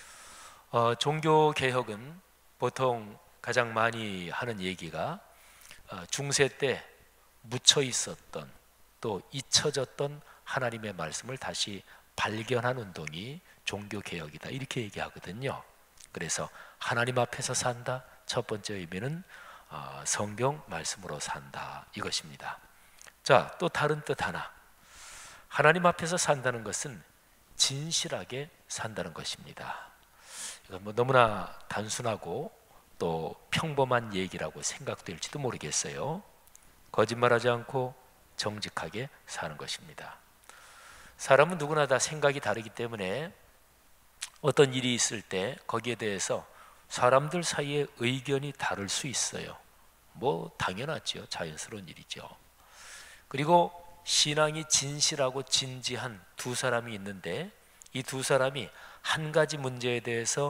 종교 개혁은 보통 가장 많이 하는 얘기가 중세 때 묻혀 있었던 또 잊혀졌던 하나님의 말씀을 다시 발견한 운동이 종교 개혁이다 이렇게 얘기하거든요. 그래서 하나님 앞에서 산다. 첫 번째 의미는 성경 말씀으로 산다 이것입니다. 자, 또 다른 뜻 하나. 하나님 앞에서 산다는 것은 진실하게 산다는 것입니다. 이건 뭐 너무나 단순하고 또 평범한 얘기라고 생각될지도 모르겠어요. 거짓말하지 않고 정직하게 사는 것입니다. 사람은 누구나 다 생각이 다르기 때문에 어떤 일이 있을 때 거기에 대해서 사람들 사이에 의견이 다를 수 있어요. 뭐 당연하죠. 자연스러운 일이죠. 그리고 신앙이 진실하고 진지한 두 사람이 있는데 이 두 사람이 한 가지 문제에 대해서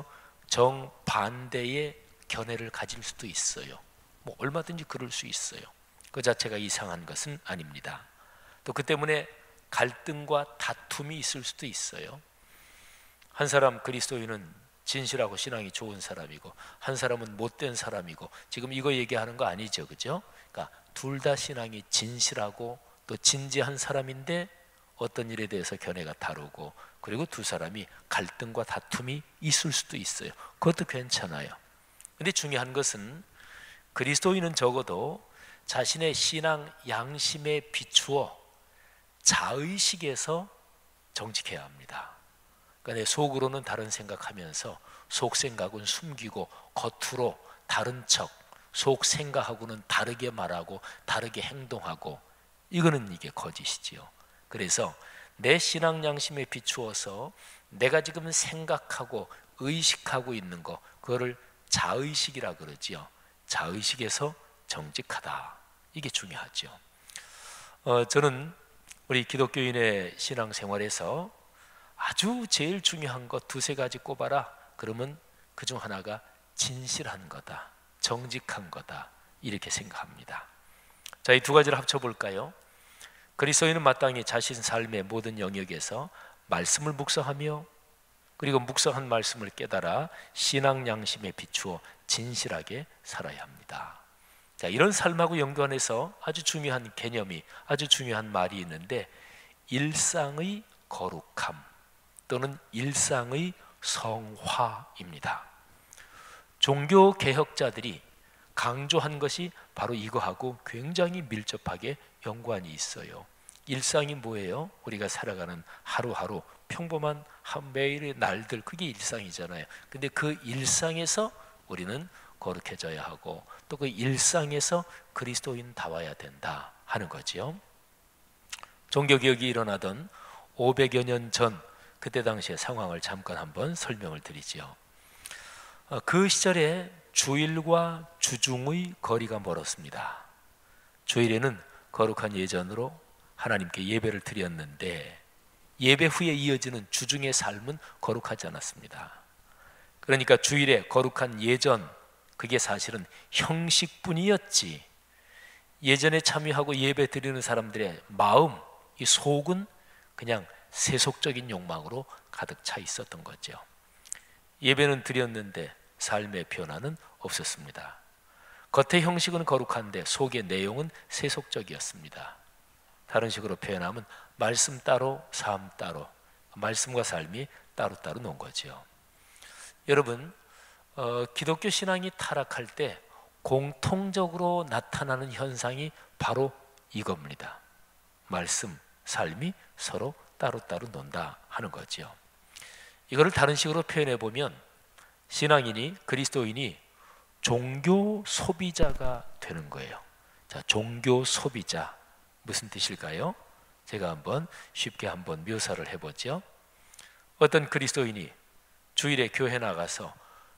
정반대의 견해를 가질 수도 있어요. 뭐 얼마든지 그럴 수 있어요. 그 자체가 이상한 것은 아닙니다. 또 그 때문에 갈등과 다툼이 있을 수도 있어요. 한 사람 그리스도인은 진실하고 신앙이 좋은 사람이고 한 사람은 못된 사람이고 지금 이거 얘기하는 거 아니죠, 그죠? 그러니까 둘 다 신앙이 진실하고 또 진지한 사람인데 어떤 일에 대해서 견해가 다르고 그리고 두 사람이 갈등과 다툼이 있을 수도 있어요. 그것도 괜찮아요. 근데 중요한 것은 그리스도인은 적어도 자신의 신앙 양심에 비추어 자의식에서 정직해야 합니다. 그러니까 내 속으로는 다른 생각하면서 속 생각은 숨기고 겉으로 다른 척, 속 생각하고는 다르게 말하고 다르게 행동하고 이거는 이게 거짓이지요. 그래서 내 신앙 양심에 비추어서 내가 지금 생각하고 의식하고 있는 거 그거를 자의식이라 그러지요. 자의식에서 정직하다. 이게 중요하죠. 저는 우리 기독교인의 신앙생활에서 아주 제일 중요한 것 두세 가지 꼽아라 그러면 그중 하나가 진실한 거다, 정직한 거다, 이렇게 생각합니다. 자, 이 두 가지를 합쳐볼까요? 그리스도인은 마땅히 자신 삶의 모든 영역에서 말씀을 묵상하며 그리고 묵상한 말씀을 깨달아 신앙 양심에 비추어 진실하게 살아야 합니다. 자, 이런 삶하고 연관해서 아주 중요한 개념이, 아주 중요한 말이 있는데 일상의 거룩함 또는 일상의 성화입니다. 종교 개혁자들이 강조한 것이 바로 이거하고 굉장히 밀접하게 연관이 있어요. 일상이 뭐예요? 우리가 살아가는 하루하루 평범한 매일의 날들, 그게 일상이잖아요. 근데 그 일상에서 우리는 거룩해져야 하고 또 그 일상에서 그리스도인다워야 된다 하는 거죠. 종교개혁이 일어나던 500여 년 전 그때 당시의 상황을 잠깐 한번 설명을 드리죠. 그 시절에 주일과 주중의 거리가 멀었습니다. 주일에는 거룩한 예전으로 하나님께 예배를 드렸는데 예배 후에 이어지는 주중의 삶은 거룩하지 않았습니다. 그러니까 주일에 거룩한 예전, 그게 사실은 형식뿐이었지 예전에 참여하고 예배 드리는 사람들의 마음, 이 속은 그냥 세속적인 욕망으로 가득 차 있었던 거죠. 예배는 드렸는데 삶의 변화는 없었습니다. 겉의 형식은 거룩한데 속의 내용은 세속적이었습니다. 다른 식으로 표현하면 말씀 따로 삶 따로, 말씀과 삶이 따로따로 논 거죠. 여러분, 기독교 신앙이 타락할 때 공통적으로 나타나는 현상이 바로 이겁니다. 말씀, 삶이 서로 따로따로 논다 하는 거죠. 이거를 다른 식으로 표현해 보면 신앙인이, 그리스도인이 종교 소비자가 되는 거예요. 자, 종교 소비자 무슨 뜻일까요? 제가 한번 쉽게 한번 묘사를 해보죠. 어떤 그리스도인이 주일에 교회 나가서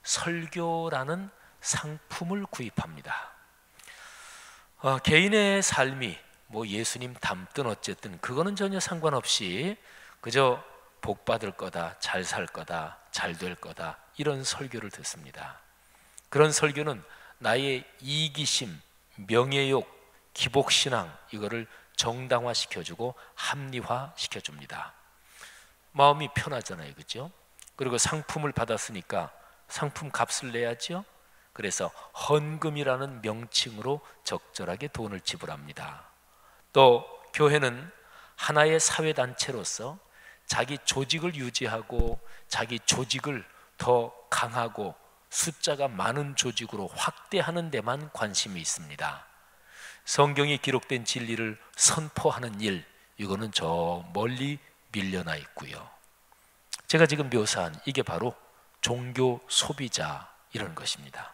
설교라는 상품을 구입합니다. 개인의 삶이 뭐 예수님 닮든 어쨌든 그거는 전혀 상관없이 그저 복 받을 거다, 잘 살 거다, 잘 될 거다, 이런 설교를 듣습니다. 그런 설교는 나의 이기심, 명예욕, 기복신앙, 이거를 정당화시켜주고 합리화시켜줍니다. 마음이 편하잖아요, 그죠? 그리고 상품을 받았으니까 상품 값을 내야죠. 그래서 헌금이라는 명칭으로 적절하게 돈을 지불합니다. 또 교회는 하나의 사회단체로서 자기 조직을 유지하고 자기 조직을 더 강하고 숫자가 많은 조직으로 확대하는 데만 관심이 있습니다. 성경에 기록된 진리를 선포하는 일, 이거는 저 멀리 밀려나 있고요. 제가 지금 묘사한 이게 바로 종교 소비자 이런 것입니다.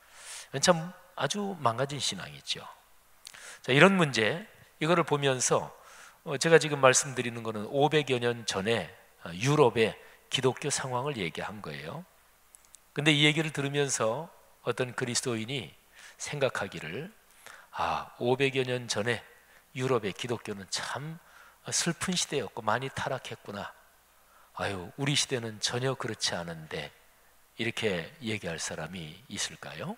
참 아주 망가진 신앙이죠. 자, 이런 문제, 이거를 보면서 제가 지금 말씀드리는 것은 500여 년 전에 유럽의 기독교 상황을 얘기한 거예요. 근데 이 얘기를 들으면서 어떤 그리스도인이 생각하기를 500여 년 전에 유럽의 기독교는 참 슬픈 시대였고 많이 타락했구나. 아유, 우리 시대는 전혀 그렇지 않은데, 이렇게 얘기할 사람이 있을까요?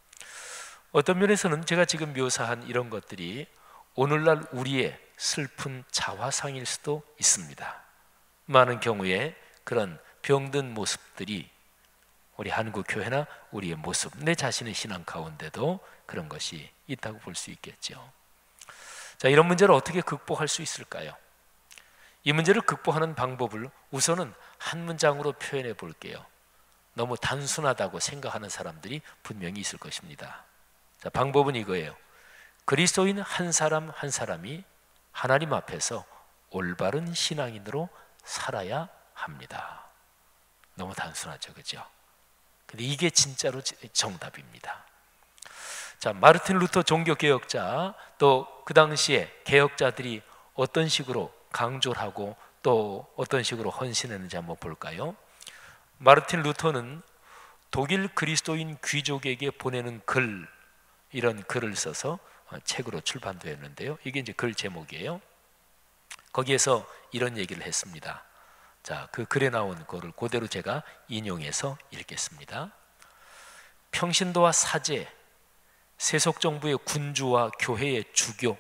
어떤 면에서는 제가 지금 묘사한 이런 것들이 오늘날 우리의 슬픈 자화상일 수도 있습니다. 많은 경우에 그런 병든 모습들이 우리 한국 교회나 우리의 모습, 내 자신의 신앙 가운데도 그런 것이 있다고 볼 수 있겠죠. 자, 이런 문제를 어떻게 극복할 수 있을까요? 이 문제를 극복하는 방법을 우선은 한 문장으로 표현해 볼게요. 너무 단순하다고 생각하는 사람들이 분명히 있을 것입니다. 자, 방법은 이거예요. 그리스도인 한 사람 한 사람이 하나님 앞에서 올바른 신앙인으로 살아야 합니다. 너무 단순하죠, 그죠? 근데 이게 진짜로 정답입니다. 자, 마르틴 루터 종교개혁자, 또 그 당시에 개혁자들이 어떤 식으로 강조를 하고 또 어떤 식으로 헌신했는지 한번 볼까요? 마르틴 루터는 독일 그리스도인 귀족에게 보내는 글, 이런 글을 써서 책으로 출판되었는데요. 이게 이제 글 제목이에요. 거기에서 이런 얘기를 했습니다. 자, 그 글에 나온 거를 그대로 제가 인용해서 읽겠습니다. 평신도와 사제, 세속정부의 군주와 교회의 주교,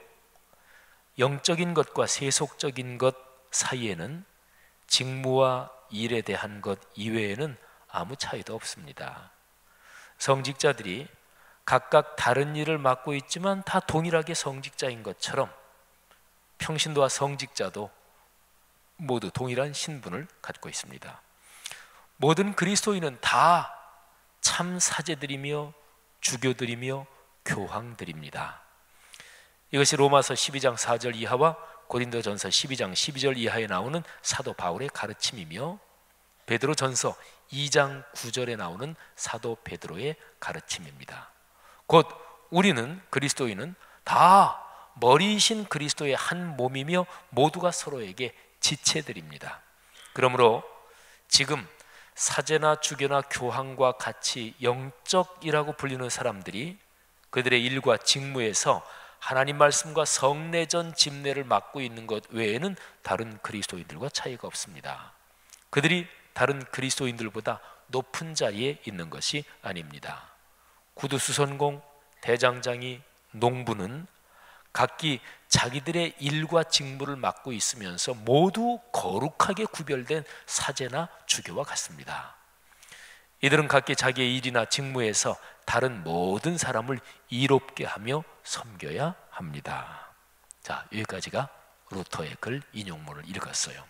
영적인 것과 세속적인 것 사이에는 직무와 일에 대한 것 이외에는 아무 차이도 없습니다. 성직자들이 각각 다른 일을 맡고 있지만 다 동일하게 성직자인 것처럼 평신도와 성직자도 모두 동일한 신분을 갖고 있습니다. 모든 그리스도인은 다 참 사제들이며 주교들이며 교황들입니다. 이것이 로마서 12장 4절 이하와 고린도전서 12장 12절 이하에 나오는 사도 바울의 가르침이며 베드로전서 2장 9절에 나오는 사도 베드로의 가르침입니다. 곧 우리는 그리스도인은 다 머리이신 그리스도의 한 몸이며 모두가 서로에게 지체들입니다. 그러므로 지금 사제나 주교나 교황과 같이 영적이라고 불리는 사람들이 그들의 일과 직무에서 하나님 말씀과 성례전 집례를 맡고 있는 것 외에는 다른 그리스도인들과 차이가 없습니다. 그들이 다른 그리스도인들보다 높은 자리에 있는 것이 아닙니다. 구두수선공, 대장장이, 농부는 각기 자기들의 일과 직무를 맡고 있으면서 모두 거룩하게 구별된 사제나 주교와 같습니다. 이들은 각기 자기의 일이나 직무에서 다른 모든 사람을 이롭게 하며 섬겨야 합니다. 자, 여기까지가 루터의 글 인용문을 읽었어요.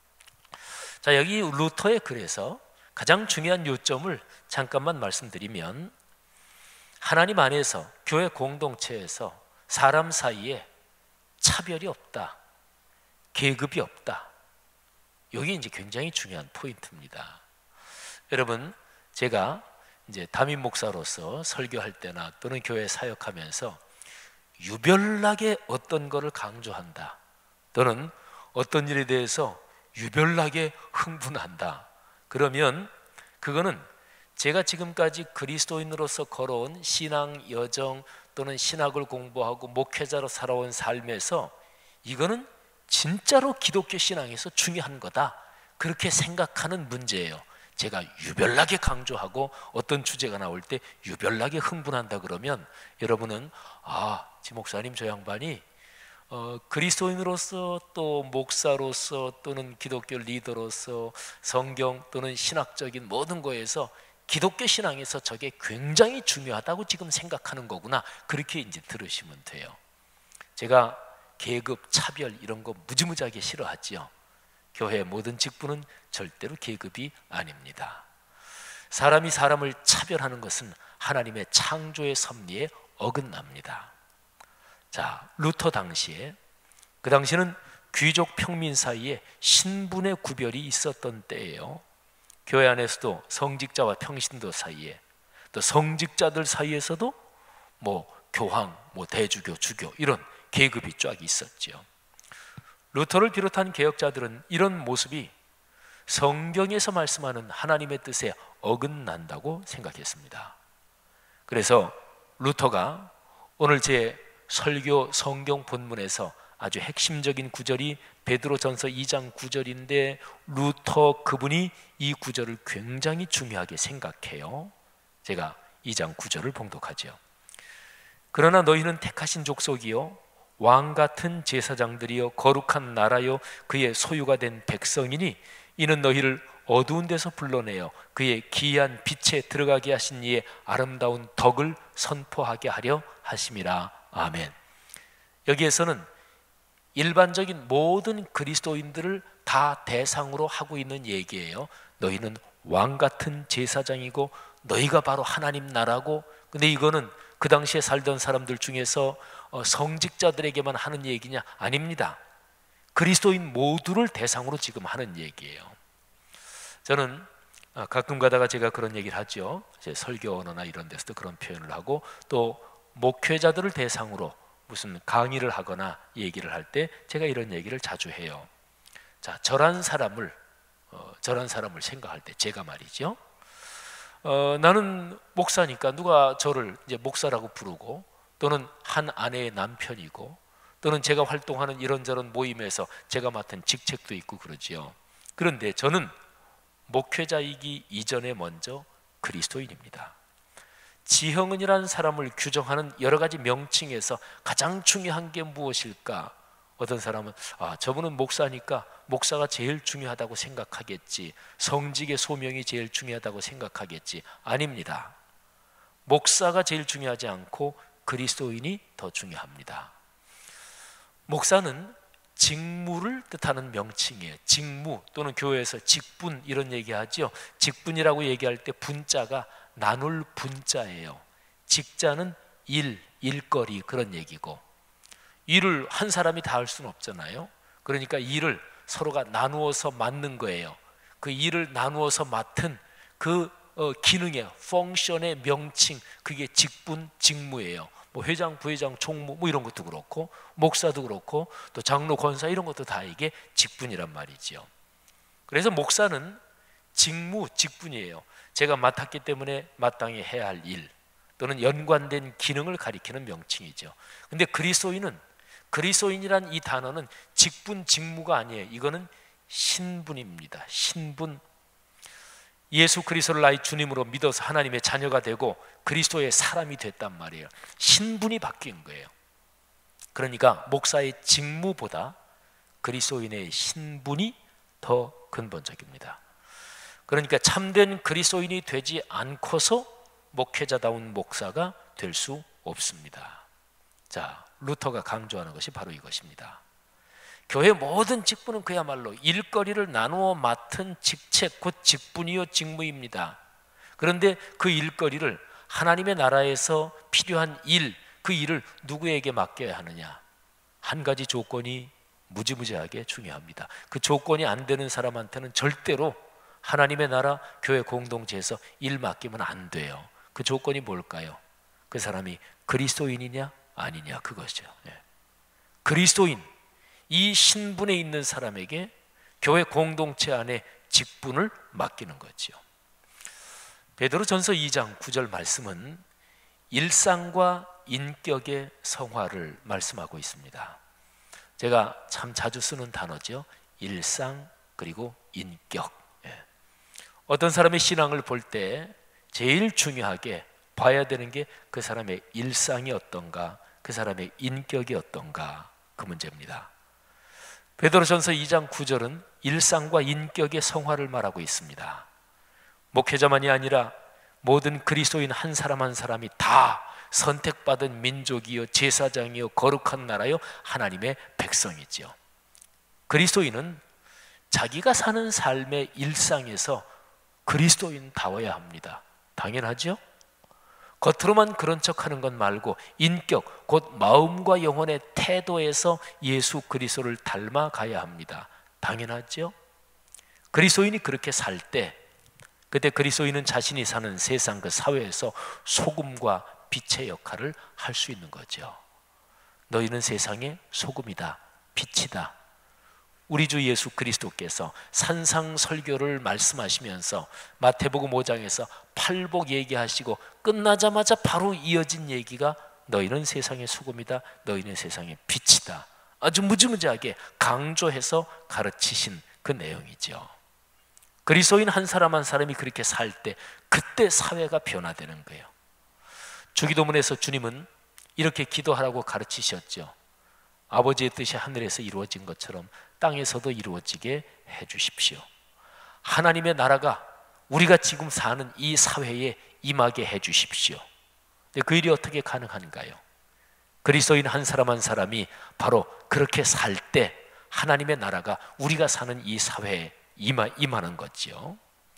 자, 여기 루터의 글에서 가장 중요한 요점을 잠깐만 말씀드리면, 하나님 안에서 교회 공동체에서 사람 사이에 차별이 없다, 계급이 없다. 여기 이제 굉장히 중요한 포인트입니다. 여러분, 제가 이제 담임 목사로서 설교할 때나 또는 교회 사역하면서 유별나게 어떤 것을 강조한다, 또는 어떤 일에 대해서 유별나게 흥분한다, 그러면 그거는 제가 지금까지 그리스도인으로서 걸어온 신앙 여정 또는 신학을 공부하고 목회자로 살아온 삶에서 이거는 진짜로 기독교 신앙에서 중요한 거다, 그렇게 생각하는 문제예요. 제가 유별나게 강조하고 어떤 주제가 나올 때 유별나게 흥분한다 그러면 여러분은 지 목사님 저 양반이 그리스도인으로서 또 목사로서 또는 기독교 리더로서 성경 또는 신학적인 모든 거에서 기독교 신앙에서 저게 굉장히 중요하다고 지금 생각하는 거구나, 그렇게 이제 들으시면 돼요. 제가 계급, 차별 이런 거 무지무지하게 싫어하지요. 교회의 모든 직분은 절대로 계급이 아닙니다. 사람이 사람을 차별하는 것은 하나님의 창조의 섭리에 어긋납니다. 자, 루터 당시에, 그 당시는 귀족 평민 사이에 신분의 구별이 있었던 때예요. 교회 안에서도 성직자와 평신도 사이에, 또 성직자들 사이에서도 교황, 대주교, 주교 이런 계급이 쫙 있었죠. 루터를 비롯한 개혁자들은 이런 모습이 성경에서 말씀하는 하나님의 뜻에 어긋난다고 생각했습니다. 그래서 루터가 오늘 제 설교 성경 본문에서 아주 핵심적인 구절이 베드로전서 2장 9절인데 루터 그분이 이 구절을 굉장히 중요하게 생각해요. 제가 2장 9절을 봉독하죠. 그러나 너희는 택하신 족속이요 왕 같은 제사장들이요 거룩한 나라요 그의 소유가 된 백성이니 이는 너희를 어두운 데서 불러내어 그의 기이한 빛에 들어가게 하신 이의 아름다운 덕을 선포하게 하려 하심이라. 아멘. 여기에서는 일반적인 모든 그리스도인들을 다 대상으로 하고 있는 얘기예요. 너희는 왕 같은 제사장이고 너희가 바로 하나님 나라고. 근데 이거는 그 당시에 살던 사람들 중에서 성직자들에게만 하는 얘기냐? 아닙니다. 그리스도인 모두를 대상으로 지금 하는 얘기예요. 저는 가끔 가다가 제가 그런 얘기를 하죠. 제 설교 언어나 이런 데서도 그런 표현을 하고, 또 목회자들을 대상으로 무슨 강의를 하거나 얘기를 할 때 제가 이런 얘기를 자주 해요. 자, 저런 사람을 생각할 때 제가 말이죠. 나는 목사니까 누가 저를 이제 목사라고 부르고, 또는 한 아내의 남편이고, 또는 제가 활동하는 이런저런 모임에서 제가 맡은 직책도 있고 그러지요. 그런데 저는 목회자이기 이전에 먼저 그리스도인입니다. 지형은이라는 사람을 규정하는 여러 가지 명칭에서 가장 중요한 게 무엇일까? 어떤 사람은 저분은 목사니까 목사가 제일 중요하다고 생각하겠지, 성직의 소명이 제일 중요하다고 생각하겠지. 아닙니다. 목사가 제일 중요하지 않고 그리스도인이 더 중요합니다. 목사는 직무를 뜻하는 명칭이에요. 직무 또는 교회에서 직분 이런 얘기하죠. 직분이라고 얘기할 때 분자가 나눌 분자예요. 직자는 일, 일거리 그런 얘기고, 일을 한 사람이 다 할 수는 없잖아요. 그러니까 일을 서로가 나누어서 맡는 거예요. 그 일을 나누어서 맡은 그 기능의 펑션의 명칭, 그게 직분, 직무예요. 뭐 회장, 부회장, 총무 뭐 이런 것도 그렇고, 목사도 그렇고, 또 장로, 권사 이런 것도 다 이게 직분이란 말이지요. 그래서 목사는 직무, 직분이에요. 제가 맡았기 때문에 마땅히 해야 할 일 또는 연관된 기능을 가리키는 명칭이죠. 근데 그리스도인이란 이 단어는 직분, 직무가 아니에요. 이거는 신분입니다. 신분. 예수 그리스도를 나의 주님으로 믿어서 하나님의 자녀가 되고 그리스도의 사람이 됐단 말이에요. 신분이 바뀐 거예요. 그러니까 목사의 직무보다 그리스도인의 신분이 더 근본적입니다. 그러니까 참된 그리스도인이 되지 않고서 목회자다운 목사가 될 수 없습니다. 자, 루터가 강조하는 것이 바로 이것입니다. 교회 모든 직분은 그야말로 일거리를 나누어 맡은 직책, 곧 직분이요 직무입니다. 그런데 그 일거리를 하나님의 나라에서 필요한 일, 그 일을 누구에게 맡겨야 하느냐? 한 가지 조건이 무지무지하게 중요합니다. 그 조건이 안 되는 사람한테는 절대로 하나님의 나라 교회 공동체에서 일 맡기면 안 돼요. 그 조건이 뭘까요? 그 사람이 그리스도인이냐 아니냐, 그것이죠. 그리스도인, 이 신분에 있는 사람에게 교회 공동체 안에 직분을 맡기는 거죠. 베드로전서 2장 9절 말씀은 일상과 인격의 성화를 말씀하고 있습니다. 제가 참 자주 쓰는 단어죠. 일상 그리고 인격. 어떤 사람의 신앙을 볼 때 제일 중요하게 봐야 되는 게 그 사람의 일상이 어떤가, 그 사람의 인격이 어떤가, 그 문제입니다. 베드로전서 2장 9절은 일상과 인격의 성화를 말하고 있습니다. 목회자만이 아니라 모든 그리스도인 한 사람 한 사람이 다 선택받은 민족이요 제사장이요 거룩한 나라요 하나님의 백성이죠. 그리스도인은 자기가 사는 삶의 일상에서 그리스도인다워야 합니다. 당연하죠? 겉으로만 그런 척하는 것 말고 인격, 곧 마음과 영혼의 태도에서 예수 그리스도를 닮아가야 합니다. 당연하죠? 그리스도인이 그렇게 살 때, 그때 그리스도인은 자신이 사는 세상 그 사회에서 소금과 빛의 역할을 할 수 있는 거죠. 너희는 세상의 소금이다, 빛이다. 우리 주 예수 그리스도께서 산상설교를 말씀하시면서 마태복음 5장에서 팔복 얘기하시고 끝나자마자 바로 이어진 얘기가 너희는 세상의 소금이다, 너희는 세상의 빛이다. 아주 무지무지하게 강조해서 가르치신 그 내용이죠. 그리스도인 한 사람 한 사람이 그렇게 살 때 그때 사회가 변화되는 거예요. 주기도문에서 주님은 이렇게 기도하라고 가르치셨죠. 아버지의 뜻이 하늘에서 이루어진 것처럼 땅에서도 이루어지게 해주십시오. 하나님의 나라가 우리가 지금 사는 이 사회에 임하게 해주십시오. 근데 그 일이 어떻게 가능한가요? 그리스도인 한 사람이 바로 그렇게 살 때 하나님의 나라가 우리가 사는 이 사회에 임하는 거죠.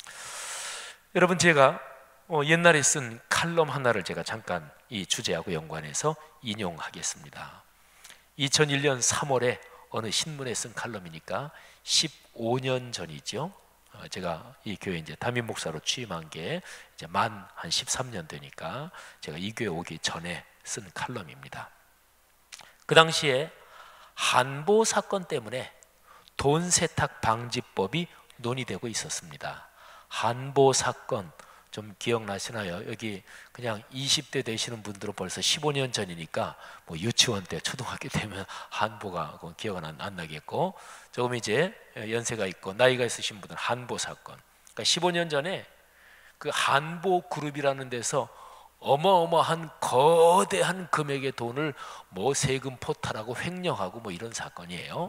여러분, 제가 옛날에 쓴 칼럼 하나를 제가 잠깐 이 주제하고 연관해서 인용하겠습니다. 2001년 3월에 어느 신문에 쓴 칼럼이니까 15년 전이죠. 제가 이 교회 이제 담임 목사로 취임한 게 이제 만 한 13년 되니까 제가 이 교회 오기 전에 쓴 칼럼입니다. 그 당시에 한보 사건 때문에 돈 세탁 방지법이 논의되고 있었습니다. 한보 사건, 좀 기억나시나요? 여기 그냥 20대 되시는 분들은 벌써 15년 전이니까 뭐 유치원 때 초등학교 때면 한보가 기억은 안 나겠고, 조금 이제 연세가 있고 나이가 있으신 분들은 한보 사건. 그러니까 15년 전에 그 한보 그룹이라는 데서 어마어마한 거대한 금액의 돈을 뭐 세금 포탈하고 횡령하고 뭐 이런 사건이에요.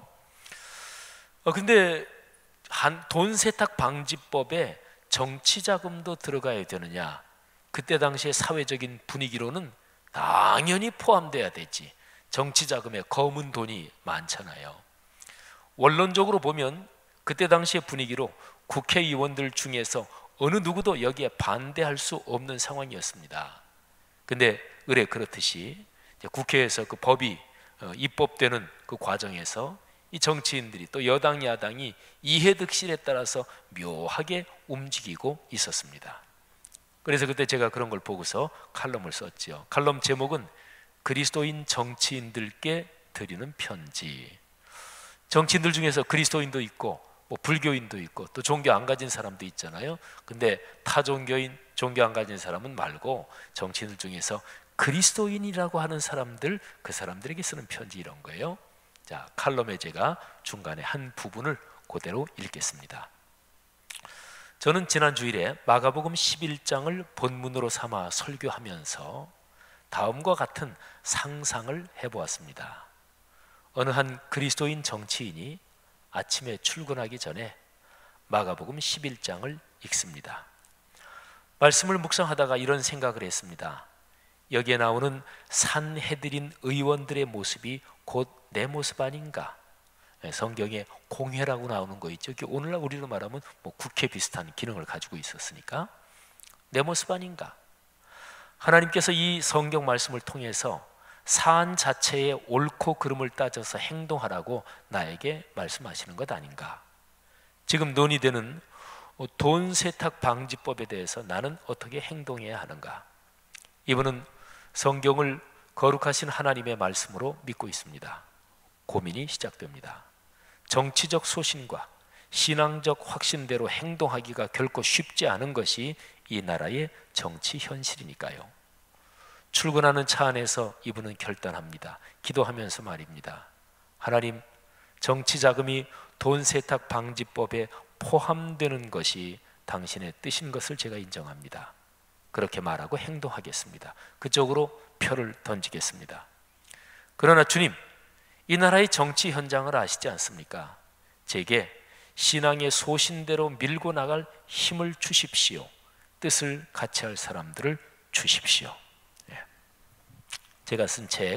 근데 돈 세탁 방지법에 정치 자금도 들어가야 되느냐? 그때 당시의 사회적인 분위기로는 당연히 포함돼야 되지. 정치 자금에 검은 돈이 많잖아요. 원론적으로 보면 그때 당시의 분위기로 국회의원들 중에서 어느 누구도 여기에 반대할 수 없는 상황이었습니다. 근데 의례 그렇듯이 국회에서 그 법이 입법되는 그 과정에서 이 정치인들이 또 여당 야당이 이해득실에 따라서 묘하게 움직이고 있었습니다. 그래서 그때 제가 그런 걸 보고서 칼럼을 썼죠. 칼럼 제목은 그리스도인 정치인들께 드리는 편지. 정치인들 중에서 그리스도인도 있고 뭐 불교인도 있고 또 종교 안 가진 사람도 있잖아요. 근데 타종교인 종교 안 가진 사람은 말고 정치인들 중에서 그리스도인이라고 하는 사람들, 그 사람들에게 쓰는 편지 이런 거예요. 자, 칼럼에 제가 중간에 한 부분을 그대로 읽겠습니다. 저는 지난 주일에 마가복음 11장을 본문으로 삼아 설교하면서 다음과 같은 상상을 해보았습니다. 어느 한 그리스도인 정치인이 아침에 출근하기 전에 마가복음 11장을 읽습니다. 말씀을 묵상하다가 이런 생각을 했습니다. 여기에 나오는 산헤드린 의원들의 모습이 곧 내 모습 아닌가? 성경에 공회라고 나오는 거 있죠. 오늘날 우리로 말하면 뭐 국회 비슷한 기능을 가지고 있었으니까 내 모습 아닌가? 하나님께서 이 성경 말씀을 통해서 사안 자체의 옳고 그름을 따져서 행동하라고 나에게 말씀하시는 것 아닌가? 지금 논의되는 돈 세탁 방지법에 대해서 나는 어떻게 행동해야 하는가? 이분은 성경을 거룩하신 하나님의 말씀으로 믿고 있습니다. 고민이 시작됩니다. 정치적 소신과 신앙적 확신대로 행동하기가 결코 쉽지 않은 것이 이 나라의 정치 현실이니까요. 출근하는 차 안에서 이분은 결단합니다. 기도하면서 말입니다. 하나님, 정치 자금이 돈 세탁 방지법에 포함되는 것이 당신의 뜻인 것을 제가 인정합니다. 그렇게 말하고 행동하겠습니다. 그쪽으로 표를 던지겠습니다. 그러나 주님, 이 나라의 정치 현장을 아시지 않습니까? 제게 신앙의 소신대로 밀고 나갈 힘을 주십시오. 뜻을 같이 할 사람들을 주십시오. 제가 쓴 책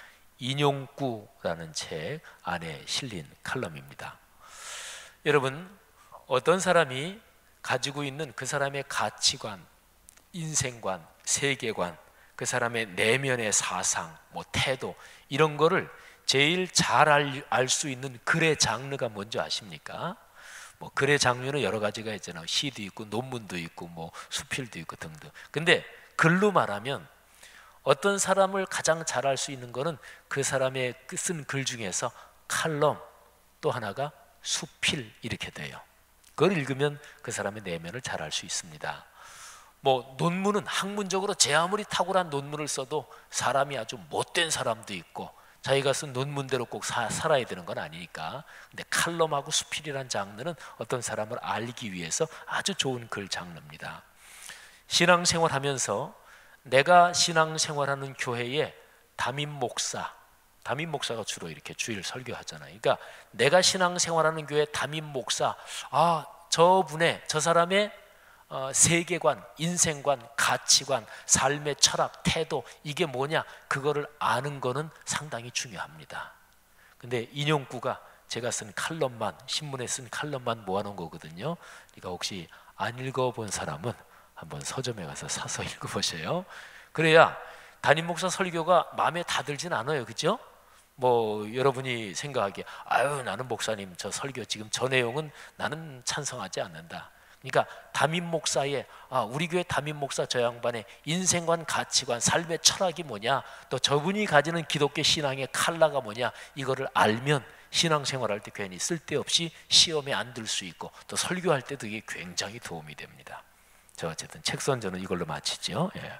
인용구라는 책 안에 실린 칼럼입니다. 여러분, 어떤 사람이 가지고 있는 그 사람의 가치관, 인생관, 세계관, 그 사람의 내면의 사상, 뭐 태도 이런 거를 제일 잘 알 수 있는 글의 장르가 뭔지 아십니까? 뭐 글의 장르는 여러 가지가 있잖아요. 시도 있고 논문도 있고 뭐 수필도 있고 등등. 근데 글로 말하면 어떤 사람을 가장 잘 알 수 있는 거는 그 사람의 쓴 글 중에서 칼럼, 또 하나가 수필 이렇게 돼요. 그걸 읽으면 그 사람의 내면을 잘 알 수 있습니다. 뭐 논문은 학문적으로 제 아무리 탁월한 논문을 써도 사람이 아주 못된 사람도 있고 자기가 쓴 논문대로 꼭 살아야 되는 건 아니니까. 근데 칼럼하고 수필이란 장르는 어떤 사람을 알기 위해서 아주 좋은 글 장르입니다. 신앙생활 하면서 내가 신앙생활하는 교회의 담임 목사가 주로 이렇게 주일 설교하잖아요. 그러니까 내가 신앙생활하는 교회 담임 목사, 저 사람의 세계관, 인생관, 가치관, 삶의 철학, 태도 이게 뭐냐 그거를 아는 거는 상당히 중요합니다. 근데 인용구가 제가 쓴 칼럼만, 신문에 쓴 칼럼만 모아놓은 거거든요. 그러니까 혹시 안 읽어본 사람은 한번 서점에 가서 사서 읽어보세요. 그래야 담임 목사 설교가 마음에 다 들진 않아요. 그죠? 뭐 여러분이 생각하기에 나는 목사님 저 설교 지금 저 내용은 나는 찬성하지 않는다. 그러니까 담임 목사의 우리 교회 담임 목사 저 양반의 인생관, 가치관, 삶의 철학이 뭐냐, 또 저분이 가지는 기독교 신앙의 칼라가 뭐냐, 이거를 알면 신앙생활할 때 괜히 쓸데없이 시험에 안 들 수 있고 또 설교할 때도 이게 굉장히 도움이 됩니다. 저 어쨌든 책 선전은 이걸로 마치죠. 예.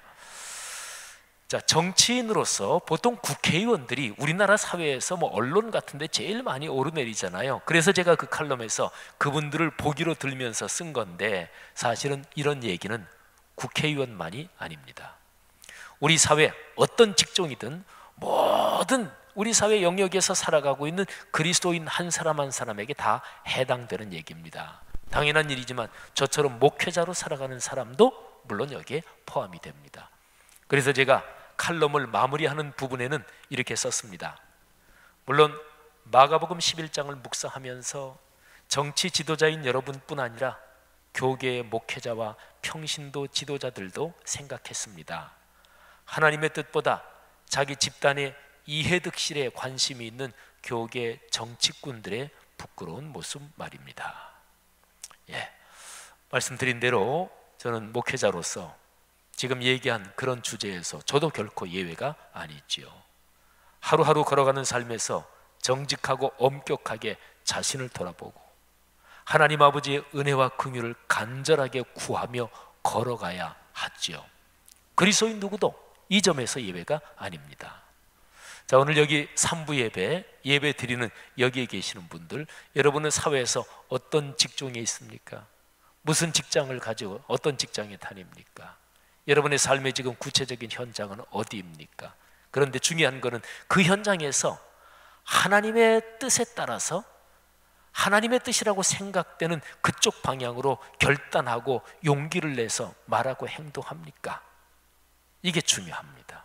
자, 정치인으로서 보통 국회의원들이 우리나라 사회에서 뭐 언론 같은데 제일 많이 오르내리잖아요. 그래서 제가 그 칼럼에서 그분들을 보기로 들면서 쓴 건데, 사실은 이런 얘기는 국회의원만이 아닙니다. 우리 사회 어떤 직종이든 모든 우리 사회 영역에서 살아가고 있는 그리스도인 한 사람 한 사람에게 다 해당되는 얘기입니다. 당연한 일이지만 저처럼 목회자로 살아가는 사람도 물론 여기에 포함이 됩니다. 그래서 제가 칼럼을 마무리하는 부분에는 이렇게 썼습니다. 물론 마가복음 11장을 묵상하면서 정치 지도자인 여러분뿐 아니라 교계의 목회자와 평신도 지도자들도 생각했습니다. 하나님의 뜻보다 자기 집단의 이해득실에 관심이 있는 교계 정치꾼들의 부끄러운 모습 말입니다. 예, 말씀드린 대로 저는 목회자로서 지금 얘기한 그런 주제에서 저도 결코 예외가 아니지요. 하루하루 걸어가는 삶에서 정직하고 엄격하게 자신을 돌아보고 하나님 아버지의 은혜와 긍휼을 간절하게 구하며 걸어가야 하지요. 그리스도인 누구도 이 점에서 예외가 아닙니다. 자, 오늘 여기 3부 예배 드리는 여기에 계시는 분들, 여러분은 사회에서 어떤 직종에 있습니까? 무슨 직장을 가지고 어떤 직장에 다닙니까? 여러분의 삶의 지금 구체적인 현장은 어디입니까? 그런데 중요한 것은 그 현장에서 하나님의 뜻에 따라서 하나님의 뜻이라고 생각되는 그쪽 방향으로 결단하고 용기를 내서 말하고 행동합니까? 이게 중요합니다.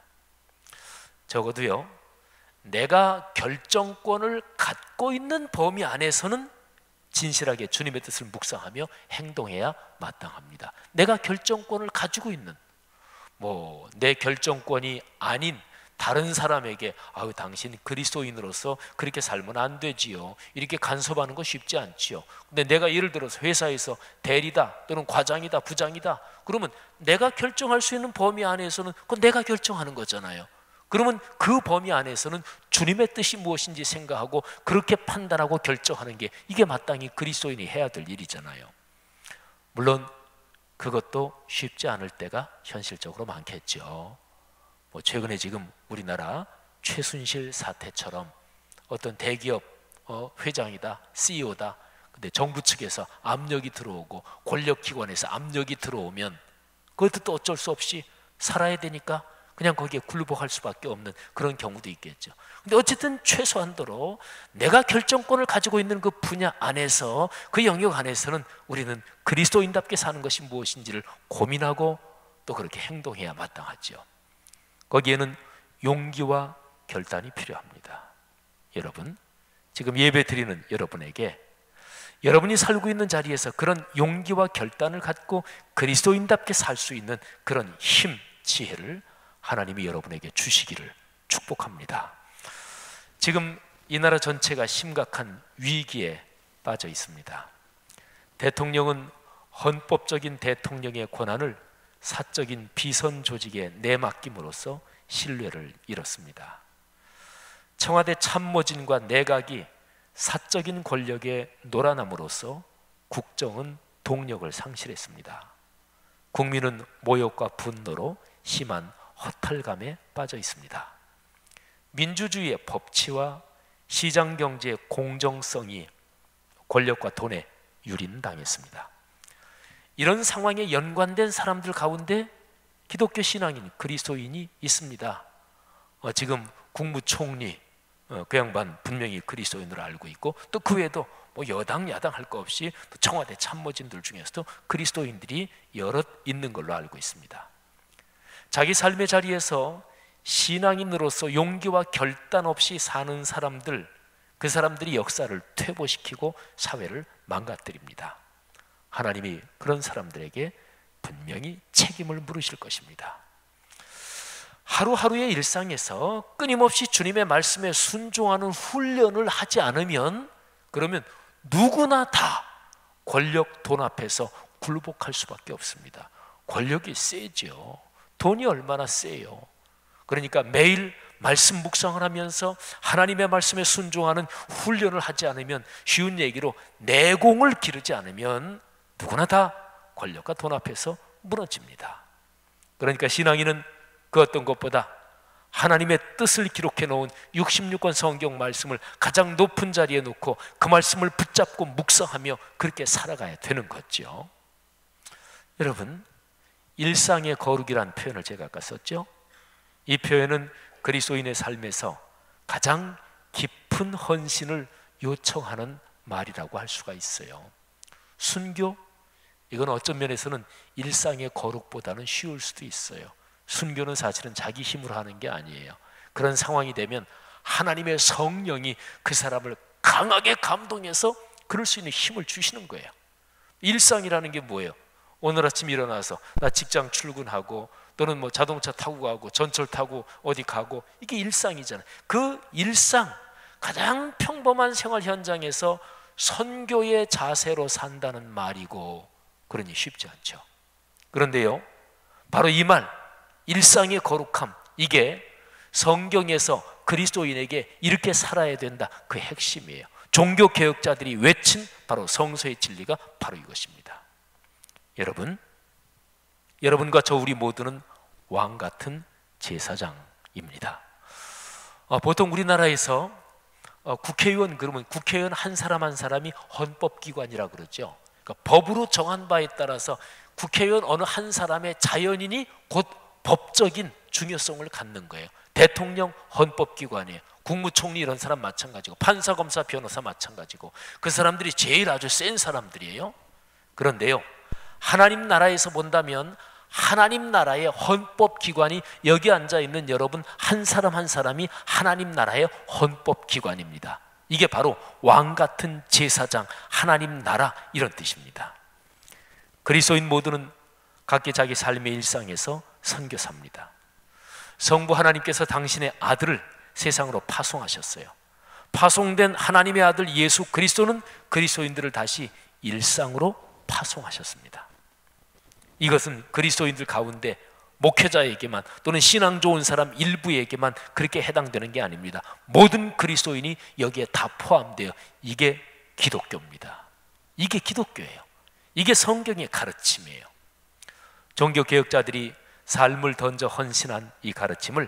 적어도요, 내가 결정권을 갖고 있는 범위 안에서는 진실하게 주님의 뜻을 묵상하며 행동해야 마땅합니다. 내가 결정권을 가지고 있는, 내 결정권이 아닌 다른 사람에게 아유 당신 그리스도인으로서 그렇게 살면 안 되지요, 이렇게 간섭하는 거 쉽지 않지요. 근데 내가 예를 들어서 회사에서 대리다 또는 과장이다 부장이다 그러면 내가 결정할 수 있는 범위 안에서는 그건 내가 결정하는 거잖아요. 그러면 그 범위 안에서는 주님의 뜻이 무엇인지 생각하고 그렇게 판단하고 결정하는 게 이게 마땅히 그리스도인이 해야 될 일이잖아요. 물론 그것도 쉽지 않을 때가 현실적으로 많겠죠. 최근에 지금 우리나라 최순실 사태처럼 어떤 대기업 회장이다, CEO다. 근데 정부 측에서 압력이 들어오고 권력기관에서 압력이 들어오면 그것도 또 어쩔 수 없이 살아야 되니까 그냥 거기에 굴복할 수밖에 없는 그런 경우도 있겠죠. 근데 어쨌든 최소한도로 내가 결정권을 가지고 있는 그 분야 안에서, 그 영역 안에서는 우리는 그리스도인답게 사는 것이 무엇인지를 고민하고 또 그렇게 행동해야 마땅하죠. 거기에는 용기와 결단이 필요합니다. 여러분, 지금 예배 드리는 여러분에게 여러분이 살고 있는 자리에서 그런 용기와 결단을 갖고 그리스도인답게 살 수 있는 그런 힘, 지혜를 하나님이 여러분에게 주시기를 축복합니다. 지금 이 나라 전체가 심각한 위기에 빠져 있습니다. 대통령은 헌법적인 대통령의 권한을 사적인 비선 조직에 내맡김으로써 신뢰를 잃었습니다. 청와대 참모진과 내각이 사적인 권력에 놀아남으로써 국정은 동력을 상실했습니다. 국민은 모욕과 분노로 심한 허탈감에 빠져 있습니다. 민주주의의 법치와 시장경제의 공정성이 권력과 돈에 유린당했습니다. 이런 상황에 연관된 사람들 가운데 기독교 신앙인 그리스도인이 있습니다. 지금 국무총리 그 양반 분명히 그리스도인으로 알고 있고, 또 그 외에도 여당 야당 할 거 없이 또 청와대 참모진들 중에서도 그리스도인들이 여럿 있는 걸로 알고 있습니다. 자기 삶의 자리에서 신앙인으로서 용기와 결단 없이 사는 사람들, 그 사람들이 역사를 퇴보시키고 사회를 망가뜨립니다. 하나님이 그런 사람들에게 분명히 책임을 물으실 것입니다. 하루하루의 일상에서 끊임없이 주님의 말씀에 순종하는 훈련을 하지 않으면, 그러면 누구나 다 권력, 돈 앞에서 굴복할 수밖에 없습니다. 권력이 세죠. 돈이 얼마나 세요. 그러니까 매일 말씀 묵상을 하면서 하나님의 말씀에 순종하는 훈련을 하지 않으면, 쉬운 얘기로 내공을 기르지 않으면 누구나 다 권력과 돈 앞에서 무너집니다. 그러니까 신앙인은 그 어떤 것보다 하나님의 뜻을 기록해 놓은 66권 성경 말씀을 가장 높은 자리에 놓고 그 말씀을 붙잡고 묵상하며 그렇게 살아가야 되는 거죠. 여러분, 일상의 거룩이라는 표현을 제가 아까 썼죠. 이 표현은 그리스도인의 삶에서 가장 깊은 헌신을 요청하는 말이라고 할 수가 있어요. 순교, 이건 어떤 면에서는 일상의 거룩보다는 쉬울 수도 있어요. 순교는 사실은 자기 힘으로 하는 게 아니에요. 그런 상황이 되면 하나님의 성령이 그 사람을 강하게 감동해서 그럴 수 있는 힘을 주시는 거예요. 일상이라는 게 뭐예요? 오늘 아침 일어나서 나 직장 출근하고 또는 뭐 자동차 타고 가고 전철 타고 어디 가고, 이게 일상이잖아요. 그 일상, 가장 평범한 생활 현장에서 선교의 자세로 산다는 말이고, 그러니 쉽지 않죠. 그런데요, 바로 이 말, 일상의 거룩함, 이게 성경에서 그리스도인에게 이렇게 살아야 된다, 그 핵심이에요. 종교개혁자들이 외친 바로 성서의 진리가 바로 이것입니다. 여러분과 저 우리 모두는 왕 같은 제사장입니다. 보통 우리나라에서 국회의원, 그러면 국회의원 한 사람 한 사람이 헌법기관이라 그러죠. 그러니까 법으로 정한 바에 따라서 국회의원 어느 한 사람의 자연인이 곧 법적인 중요성을 갖는 거예요. 대통령 헌법기관이에요. 국무총리 이런 사람 마찬가지고, 판사, 검사, 변호사 마찬가지고, 그 사람들이 제일 아주 센 사람들이에요. 그런데요, 하나님 나라에서 본다면 하나님 나라의 헌법기관이 여기 앉아있는 여러분 한 사람 한 사람이 하나님 나라의 헌법기관입니다. 이게 바로 왕 같은 제사장, 하나님 나라, 이런 뜻입니다. 그리스도인 모두는 각기 자기 삶의 일상에서 선교사입니다. 성부 하나님께서 당신의 아들을 세상으로 파송하셨어요. 파송된 하나님의 아들 예수 그리스도는 그리스도인들을 다시 일상으로 파송하셨습니다. 이것은 그리스도인들 가운데 목회자에게만 또는 신앙 좋은 사람 일부에게만 그렇게 해당되는 게 아닙니다. 모든 그리스도인이 여기에 다 포함되어, 이게 기독교입니다. 이게 기독교예요. 이게 성경의 가르침이에요. 종교개혁자들이 삶을 던져 헌신한 이 가르침을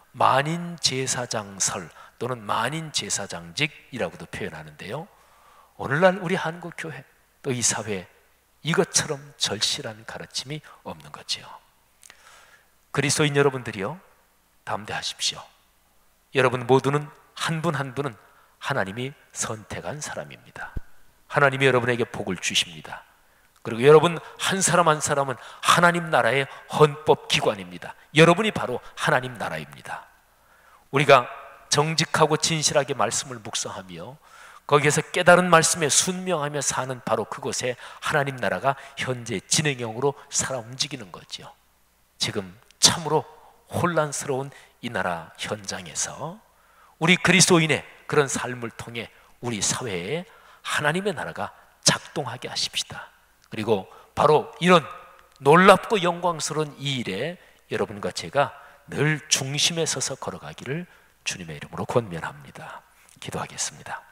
만인제사장설 또는 만인제사장직이라고도 표현하는데요, 오늘날 우리 한국교회 또 이 사회에 이것처럼 절실한 가르침이 없는 거죠. 그리스도인 여러분들이요, 담대하십시오. 여러분 모두는 한 분 한 분은 하나님이 선택한 사람입니다. 하나님이 여러분에게 복을 주십니다. 그리고 여러분 한 사람 한 사람은 하나님 나라의 헌법기관입니다. 여러분이 바로 하나님 나라입니다. 우리가 정직하고 진실하게 말씀을 묵상하며 거기에서 깨달은 말씀에 순명하며 사는 바로 그곳에 하나님 나라가 현재 진행형으로 살아 움직이는 거죠. 지금 참으로 혼란스러운 이 나라 현장에서 우리 그리스도인의 그런 삶을 통해 우리 사회에 하나님의 나라가 작동하게 하십시다. 그리고 바로 이런 놀랍고 영광스러운 이 일에 여러분과 제가 늘 중심에 서서 걸어가기를 주님의 이름으로 권면합니다. 기도하겠습니다.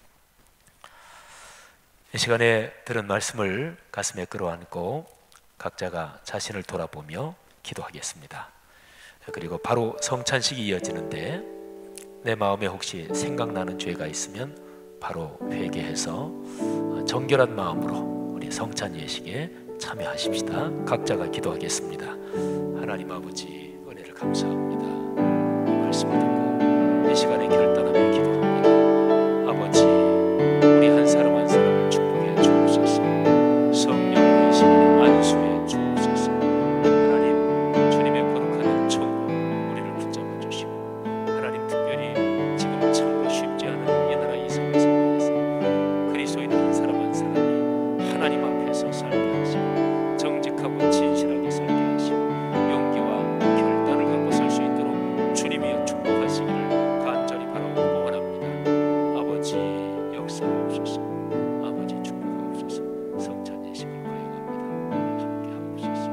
이 시간에 들은 말씀을 가슴에 끌어안고 각자가 자신을 돌아보며 기도하겠습니다. 그리고 바로 성찬식이 이어지는데, 내 마음에 혹시 생각나는 죄가 있으면 바로 회개해서 정결한 마음으로 우리 성찬 예식에 참여하십시다. 각자가 기도하겠습니다. 하나님 아버지, 은혜를 감사합니다. 이 말씀을 듣고 이 시간에 결단하며 기도합니다. 아버지, 우리 한 사람 한 사람을 축복해 주옵소서. 성령의 이 시간에 안수해 주옵소서. 하나님, 주님의 거룩한 총으로 우리를 붙잡아 주시고, 하나님 특별히 지금 참으로 쉽지 않은 이 나라 이 사회 상황에서 그리스도인 한 사람 한 사람이 하나님 앞에서 살게 하시고, 정직하고 진실하게 살게 하시고, 용기와 결단을 갖고 살 수 있도록 주님이 축복하시기를 간절히 바라고 원합니다. 아버지 역사하옵소서. 아버지 축복하옵소서. 성찬 예식을 거행합니다. 함께하옵소서.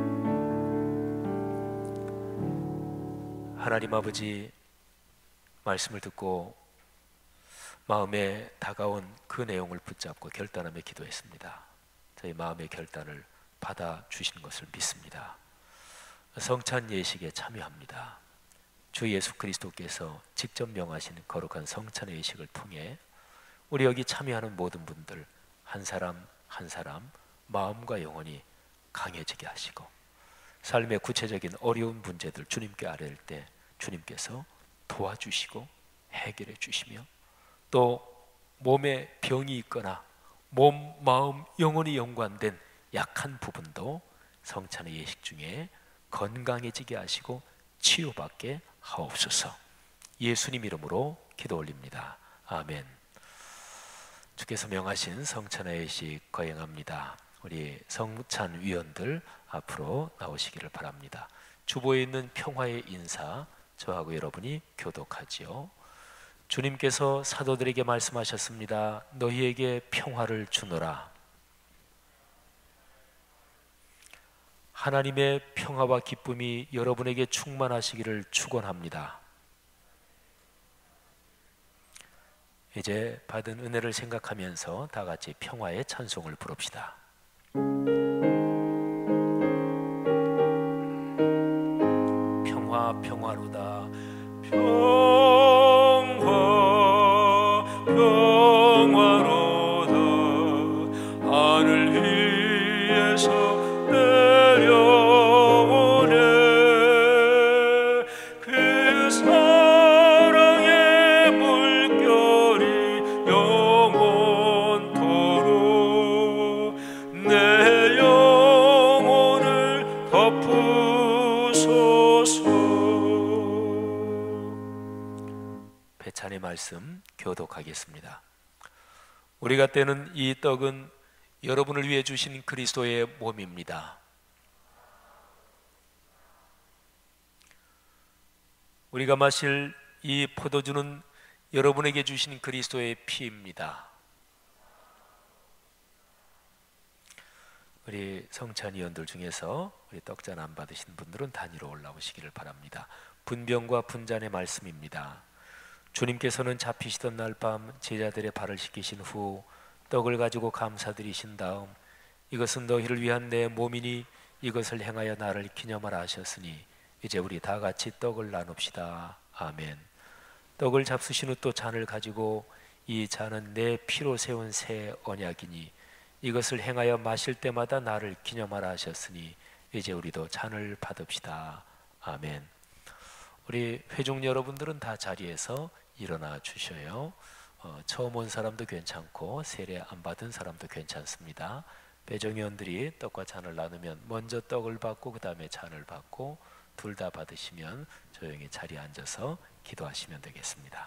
하나님 아버지, 말씀을 듣고 마음에 다가온 그 내용을 붙잡고 결단하며 기도했습니다. 저희 마음의 결단을 받아주시는 것을 믿습니다. 성찬 예식에 참여합니다. 주 예수 그리스도께서 직접 명하신 거룩한 성찬의 예식을 통해 우리 여기 참여하는 모든 분들 한 사람 한 사람 마음과 영혼이 강해지게 하시고 삶의 구체적인 어려운 문제들 주님께 아뢰일 때 주님께서 도와주시고 해결해 주시며 또 몸에 병이 있거나 몸, 마음, 영혼이 연관된 약한 부분도 성찬의 예식 중에 건강해지게 하시고 치유받게 하옵소서. 예수님 이름으로 기도 올립니다. 아멘. 주께서 명하신 성찬의 예식 거행합니다. 우리 성찬 위원들 앞으로 나오시기를 바랍니다. 주보에 있는 평화의 인사 저하고 여러분이 교독하지요. 주님께서 사도들에게 말씀하셨습니다. 너희에게 평화를 주노라. 하나님의 평화와 기쁨이 여러분에게 충만하시기를 축원합니다. 이제 받은 은혜를 생각하면서 다 같이 평화의 찬송을 부릅시다. 평화 평화로다 평화로다 하늘 위에서 내려오네 그 사랑의 물결이 영원토록 내 영혼을 덮으소서. 배찬의 말씀 교독하겠습니다. 우리가 떼는 이 떡은 여러분을 위해 주신 그리스도의 몸입니다. 우리가 마실 이 포도주는 여러분에게 주신 그리스도의 피입니다. 우리 성찬위원들 중에서 우리 떡잔 안 받으신 분들은 단위로 올라오시기를 바랍니다. 분병과 분잔의 말씀입니다. 주님께서는 잡히시던 날 밤 제자들의 발을 씻기신 후 떡을 가지고 감사드리신 다음 이것은 너희를 위한 내 몸이니 이것을 행하여 나를 기념하라 하셨으니 이제 우리 다 같이 떡을 나눕시다. 아멘. 떡을 잡수신 후 또 잔을 가지고 이 잔은 내 피로 세운 새 언약이니 이것을 행하여 마실 때마다 나를 기념하라 하셨으니 이제 우리도 잔을 받읍시다. 아멘. 우리 회중 여러분들은 다 자리에서 일어나 주셔요. 처음 온 사람도 괜찮고 세례 안 받은 사람도 괜찮습니다. 배정위원들이 떡과 잔을 나누면 먼저 떡을 받고 그 다음에 잔을 받고 둘 다 받으시면 조용히 자리에 앉아서 기도하시면 되겠습니다.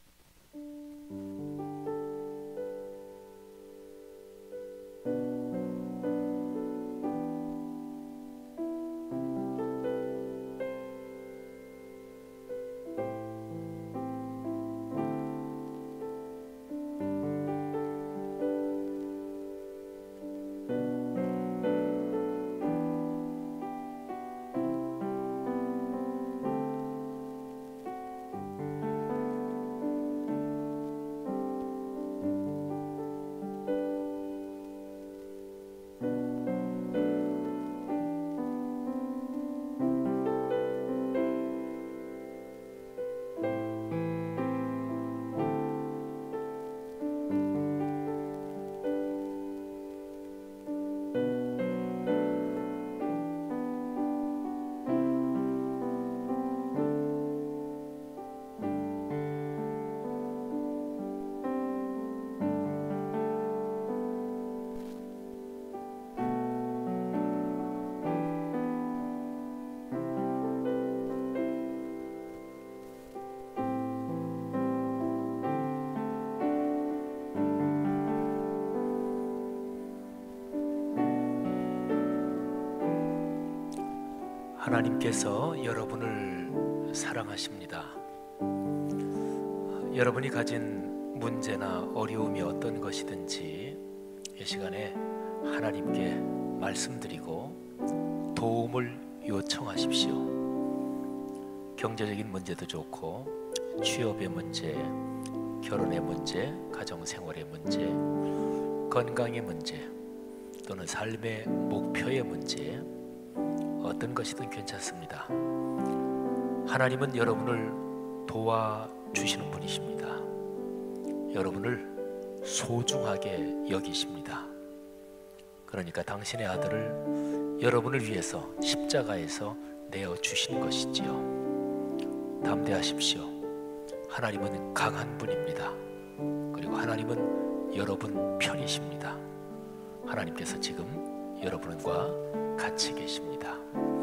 하나님께서 여러분을 사랑하십니다. 여러분이 가진 문제나 어려움이 어떤 것이든지 이 시간에 하나님께 말씀드리고 도움을 요청하십시오. 경제적인 문제도 좋고 취업의 문제, 결혼의 문제, 가정생활의 문제, 건강의 문제, 또는 삶의 목표의 문제, 어떤 것이든 괜찮습니다. 하나님은 여러분을 도와주시는 분이십니다. 여러분을 소중하게 여기십니다. 그러니까 당신의 아들을 여러분을 위해서 십자가에서 내어주신 것이지요. 담대하십시오. 하나님은 강한 분입니다. 그리고 하나님은 여러분 편이십니다. 하나님께서 지금 여러분과 같이 계십니다.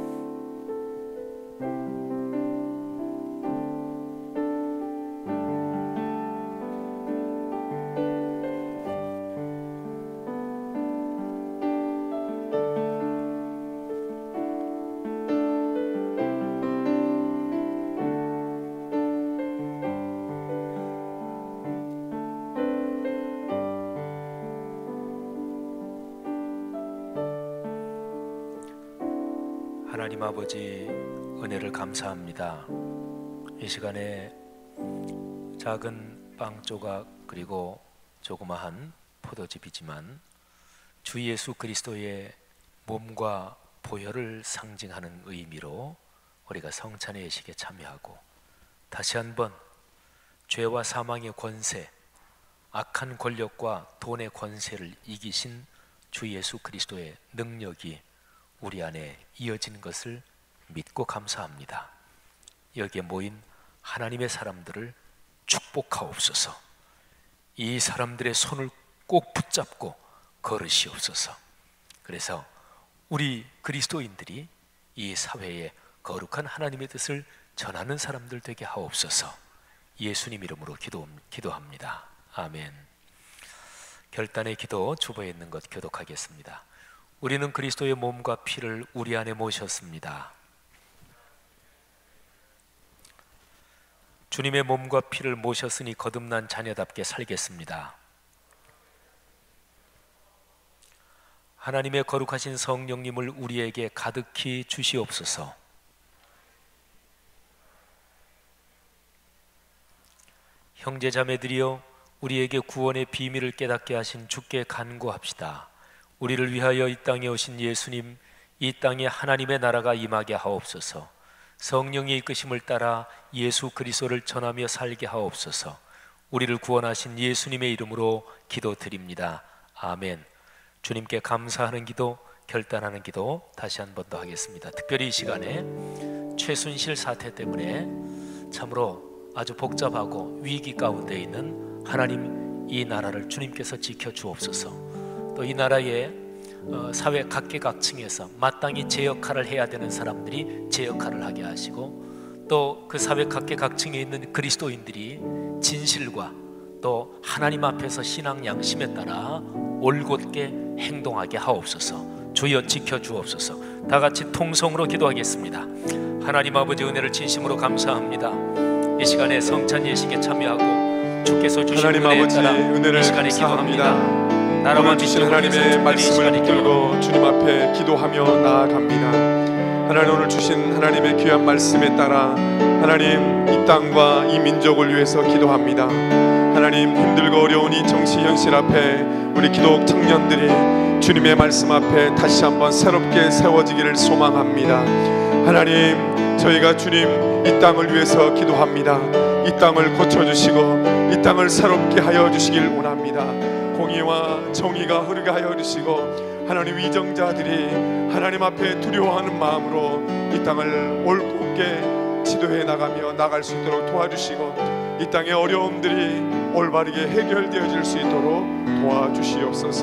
하나님 아버지, 은혜를 감사합니다. 이 시간에 작은 빵 조각 그리고 조그마한 포도즙이지만 주 예수 그리스도의 몸과 보혈을 상징하는 의미로 우리가 성찬의 예식에 참여하고 다시 한번 죄와 사망의 권세, 악한 권력과 돈의 권세를 이기신 주 예수 그리스도의 능력이 우리 안에 이어진 것을 믿고 감사합니다. 여기에 모인 하나님의 사람들을 축복하옵소서. 이 사람들의 손을 꼭 붙잡고 걸으시옵소서. 그래서 우리 그리스도인들이 이 사회에 거룩한 하나님의 뜻을 전하는 사람들 되게 하옵소서. 예수님 이름으로 기도합니다. 아멘. 결단의 기도 주보에 있는 것 교독하겠습니다. 우리는 그리스도의 몸과 피를 우리 안에 모셨습니다. 주님의 몸과 피를 모셨으니 거듭난 자녀답게 살겠습니다. 하나님의 거룩하신 성령님을 우리에게 가득히 주시옵소서. 형제 자매들이여, 우리에게 구원의 비밀을 깨닫게 하신 주께 간구합시다. 우리를 위하여 이 땅에 오신 예수님, 이 땅에 하나님의 나라가 임하게 하옵소서. 성령의 이끄심을 따라 예수 그리스도를 전하며 살게 하옵소서. 우리를 구원하신 예수님의 이름으로 기도드립니다. 아멘. 주님께 감사하는 기도, 결단하는 기도 다시 한 번 더 하겠습니다. 특별히 이 시간에 최순실 사태 때문에 참으로 아주 복잡하고 위기 가운데 있는 하나님, 이 나라를 주님께서 지켜주옵소서. 또 이 나라의 사회 각계각층에서 마땅히 제 역할을 해야 되는 사람들이 제 역할을 하게 하시고, 또 그 사회 각계각층에 있는 그리스도인들이 진실과 또 하나님 앞에서 신앙 양심에 따라 올곧게 행동하게 하옵소서. 주여 지켜주옵소서. 다 같이 통성으로 기도하겠습니다. 하나님 아버지, 은혜를 진심으로 감사합니다. 이 시간에 성찬 예식에 참여하고 주께서 주신 하나님 은혜에 아버지, 따라 은혜를 이 시간에 감사합니다. 기도합니다. 오늘 주신 하나님의 말씀을 붙들고 주님 앞에 기도하며 나아갑니다. 하나님, 오늘 주신 하나님의 귀한 말씀에 따라 하나님, 이 땅과 이 민족을 위해서 기도합니다. 하나님, 힘들고 어려운 이 정치 현실 앞에 우리 기독 청년들이 주님의 말씀 앞에 다시 한번 새롭게 세워지기를 소망합니다. 하나님, 저희가 주님 이 땅을 위해서 기도합니다. 이 땅을 고쳐주시고 이 땅을 새롭게 하여 주시길 원합니다. 공의와 정의가 흐르게 하여 주시고, 하나님, 위정자들이 하나님 앞에 두려워하는 마음으로 이 땅을 올곧게 지도해 나가며 나갈 수 있도록 도와주시고, 이 땅의 어려움들이 올바르게 해결되어질 수 있도록 도와주시옵소서.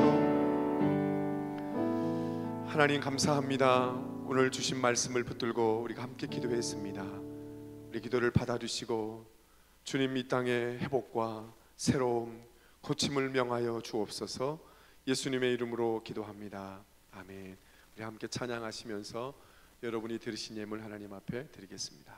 하나님, 감사합니다. 오늘 주신 말씀을 붙들고 우리가 함께 기도했습니다. 우리 기도를 받아주시고 주님, 이 땅의 회복과 새로움, 고침을 명하여 주옵소서. 예수님의 이름으로 기도합니다. 아멘. 우리 함께 찬양하시면서 여러분이 들으신 예물 하나님 앞에 드리겠습니다.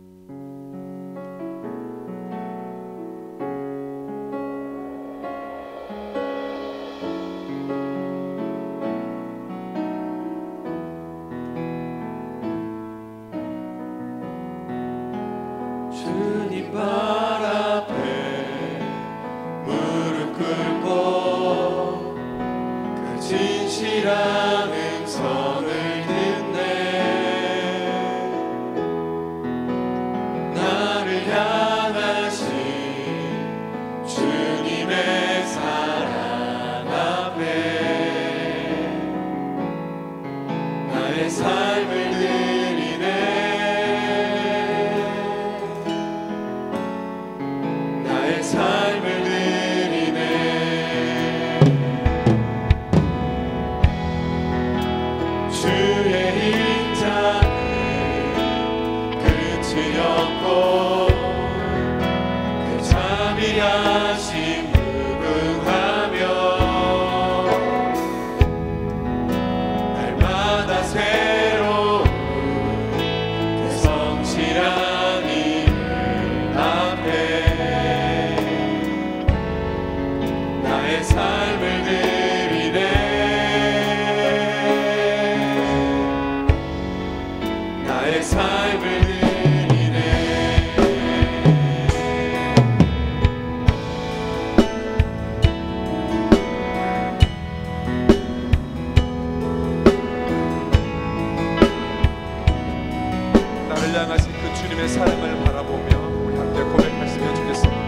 주님 발 앞에 무릎 꿇고 그 진실한 주셨고 그 자비하심 무궁하며 날마다 새로운 그 성실한 일 앞에 나의 삶을 드리네 나의 삶을 드리네 나를 향하신 그 주님의 사랑을 바라보며 우리 함께 고백했으면 좋겠습니다.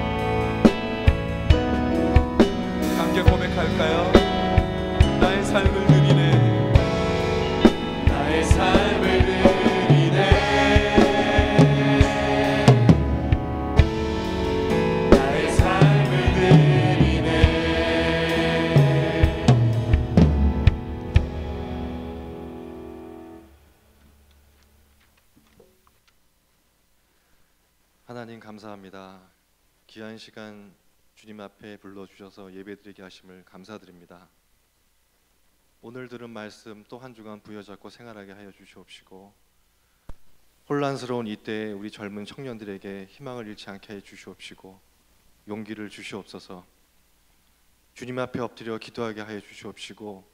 함께 고백할까요? 나의 삶을 드리네 나의 삶을 드리네 나의 삶을 드리네 하나님 감사합니다. 귀한 시간 주님 앞에 불러주셔서 예배드리게 하심을 감사드립니다. 오늘 들은 말씀 또 한 주간 부여잡고 생활하게 하여 주시옵시고 혼란스러운 이때에 우리 젊은 청년들에게 희망을 잃지 않게 해 주시옵시고 용기를 주시옵소서. 주님 앞에 엎드려 기도하게 하여 주시옵시고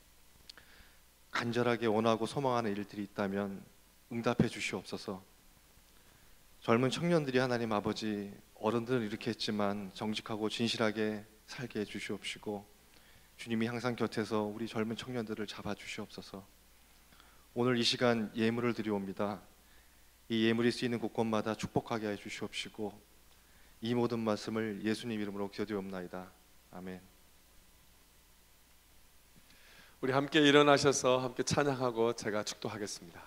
간절하게 원하고 소망하는 일들이 있다면 응답해 주시옵소서. 젊은 청년들이 하나님 아버지 어른들은 이렇게 했지만 정직하고 진실하게 살게 해 주시옵시고 주님이 항상 곁에서 우리 젊은 청년들을 잡아 주시옵소서. 오늘 이 시간 예물을 드리옵니다. 이 예물이 쓰이는 곳곳마다 축복하게 해 주시옵시고 이 모든 말씀을 예수님 이름으로 기도드리옵나이다. 아멘. 우리 함께 일어나셔서 함께 찬양하고 제가 축도하겠습니다.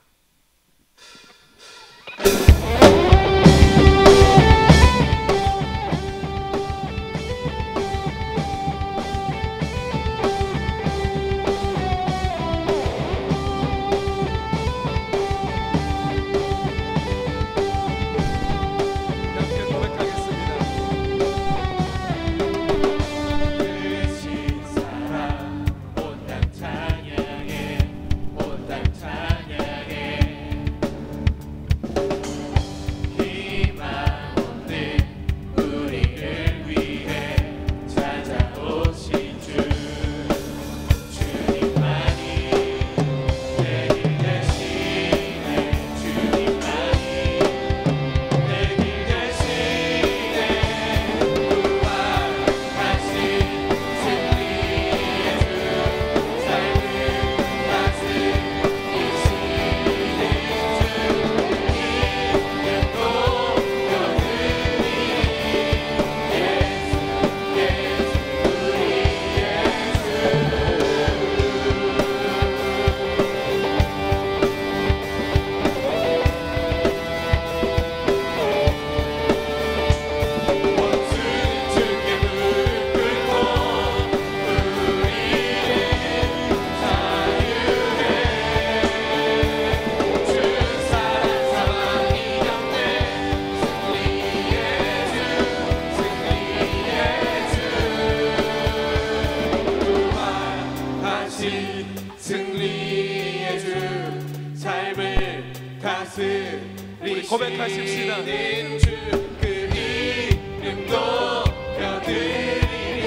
우리 고백하십시다. 주 그 이름 높여드리리.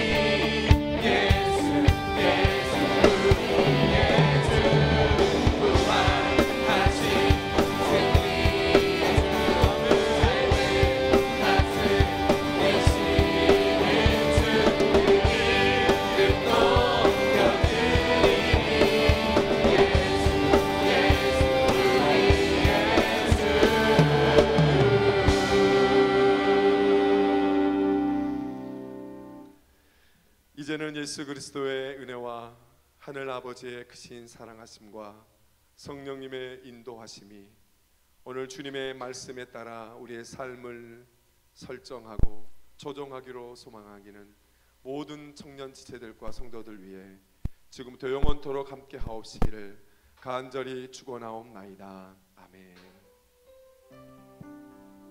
예수 예수 우리의 주 부활하신 승리의 주 삶을 다스리시는 주 그 이름 높여드리리. 이제는 예수 그리스도의 은혜와 하늘 아버지의 크신 사랑하심과 성령님의 인도하심이 오늘 주님의 말씀에 따라 우리의 삶을 설정하고 조정하기로 소망하기는 모든 청년 지체들과 성도들 위해 지금부터 영원토록 함께 하옵시기를 간절히 축원하옵나이다. 아멘.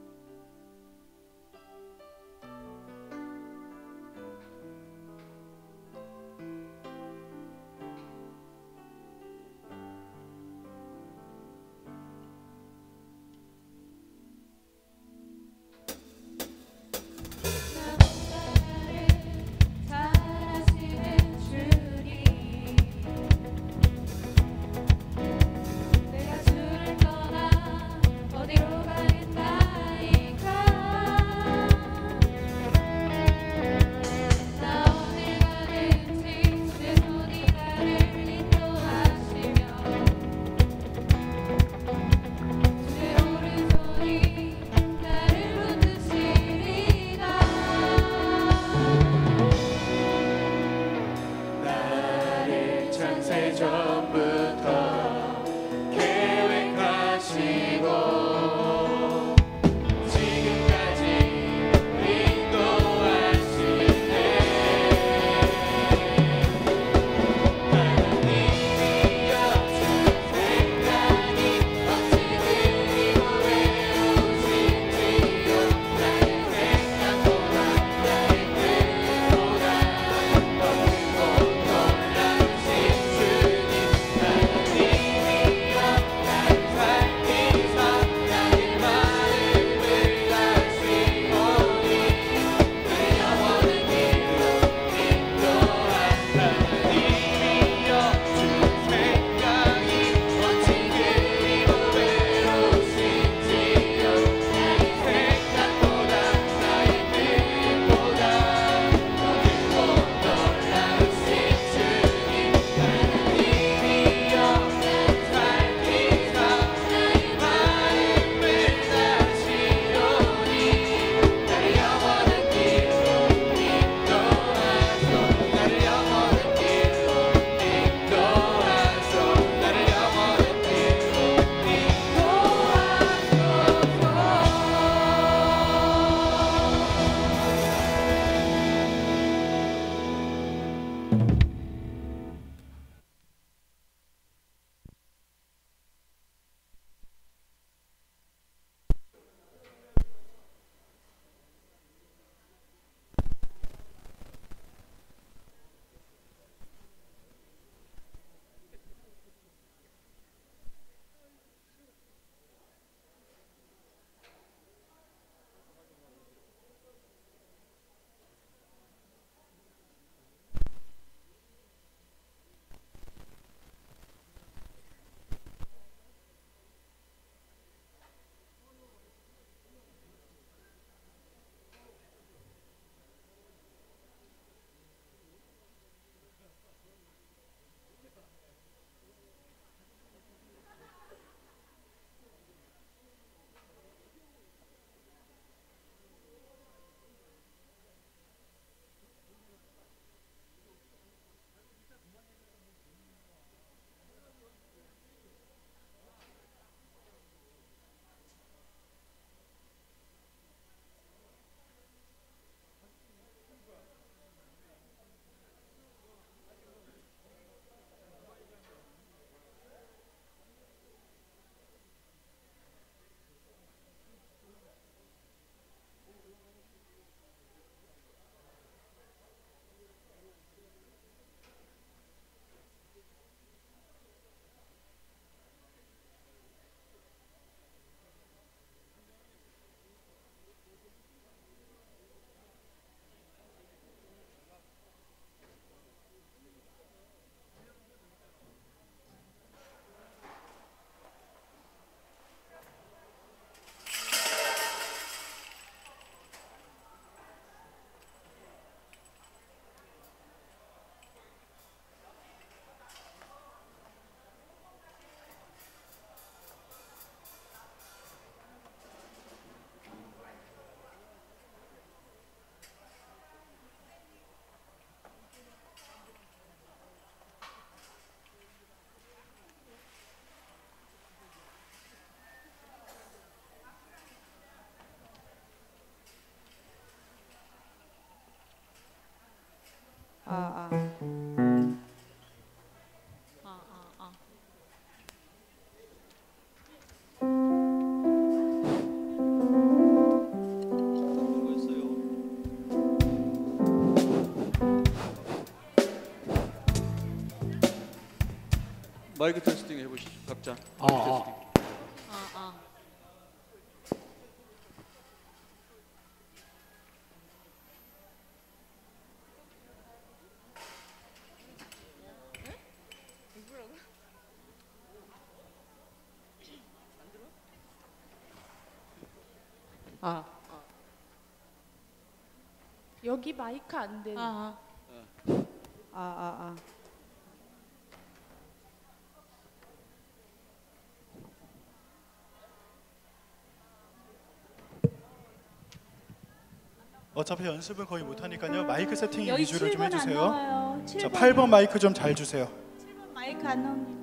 마이크 테스팅 해보시죠, 각자. 여기 마이크 안 돼. 어차피 연습은 거의 못하니까요. 마이크 세팅 여기 위주로 좀 7번 안 해주세요. 나와요. 자, 7번. 8번 마이크 좀 잘 주세요. 7번 마이크 안 나옵니다.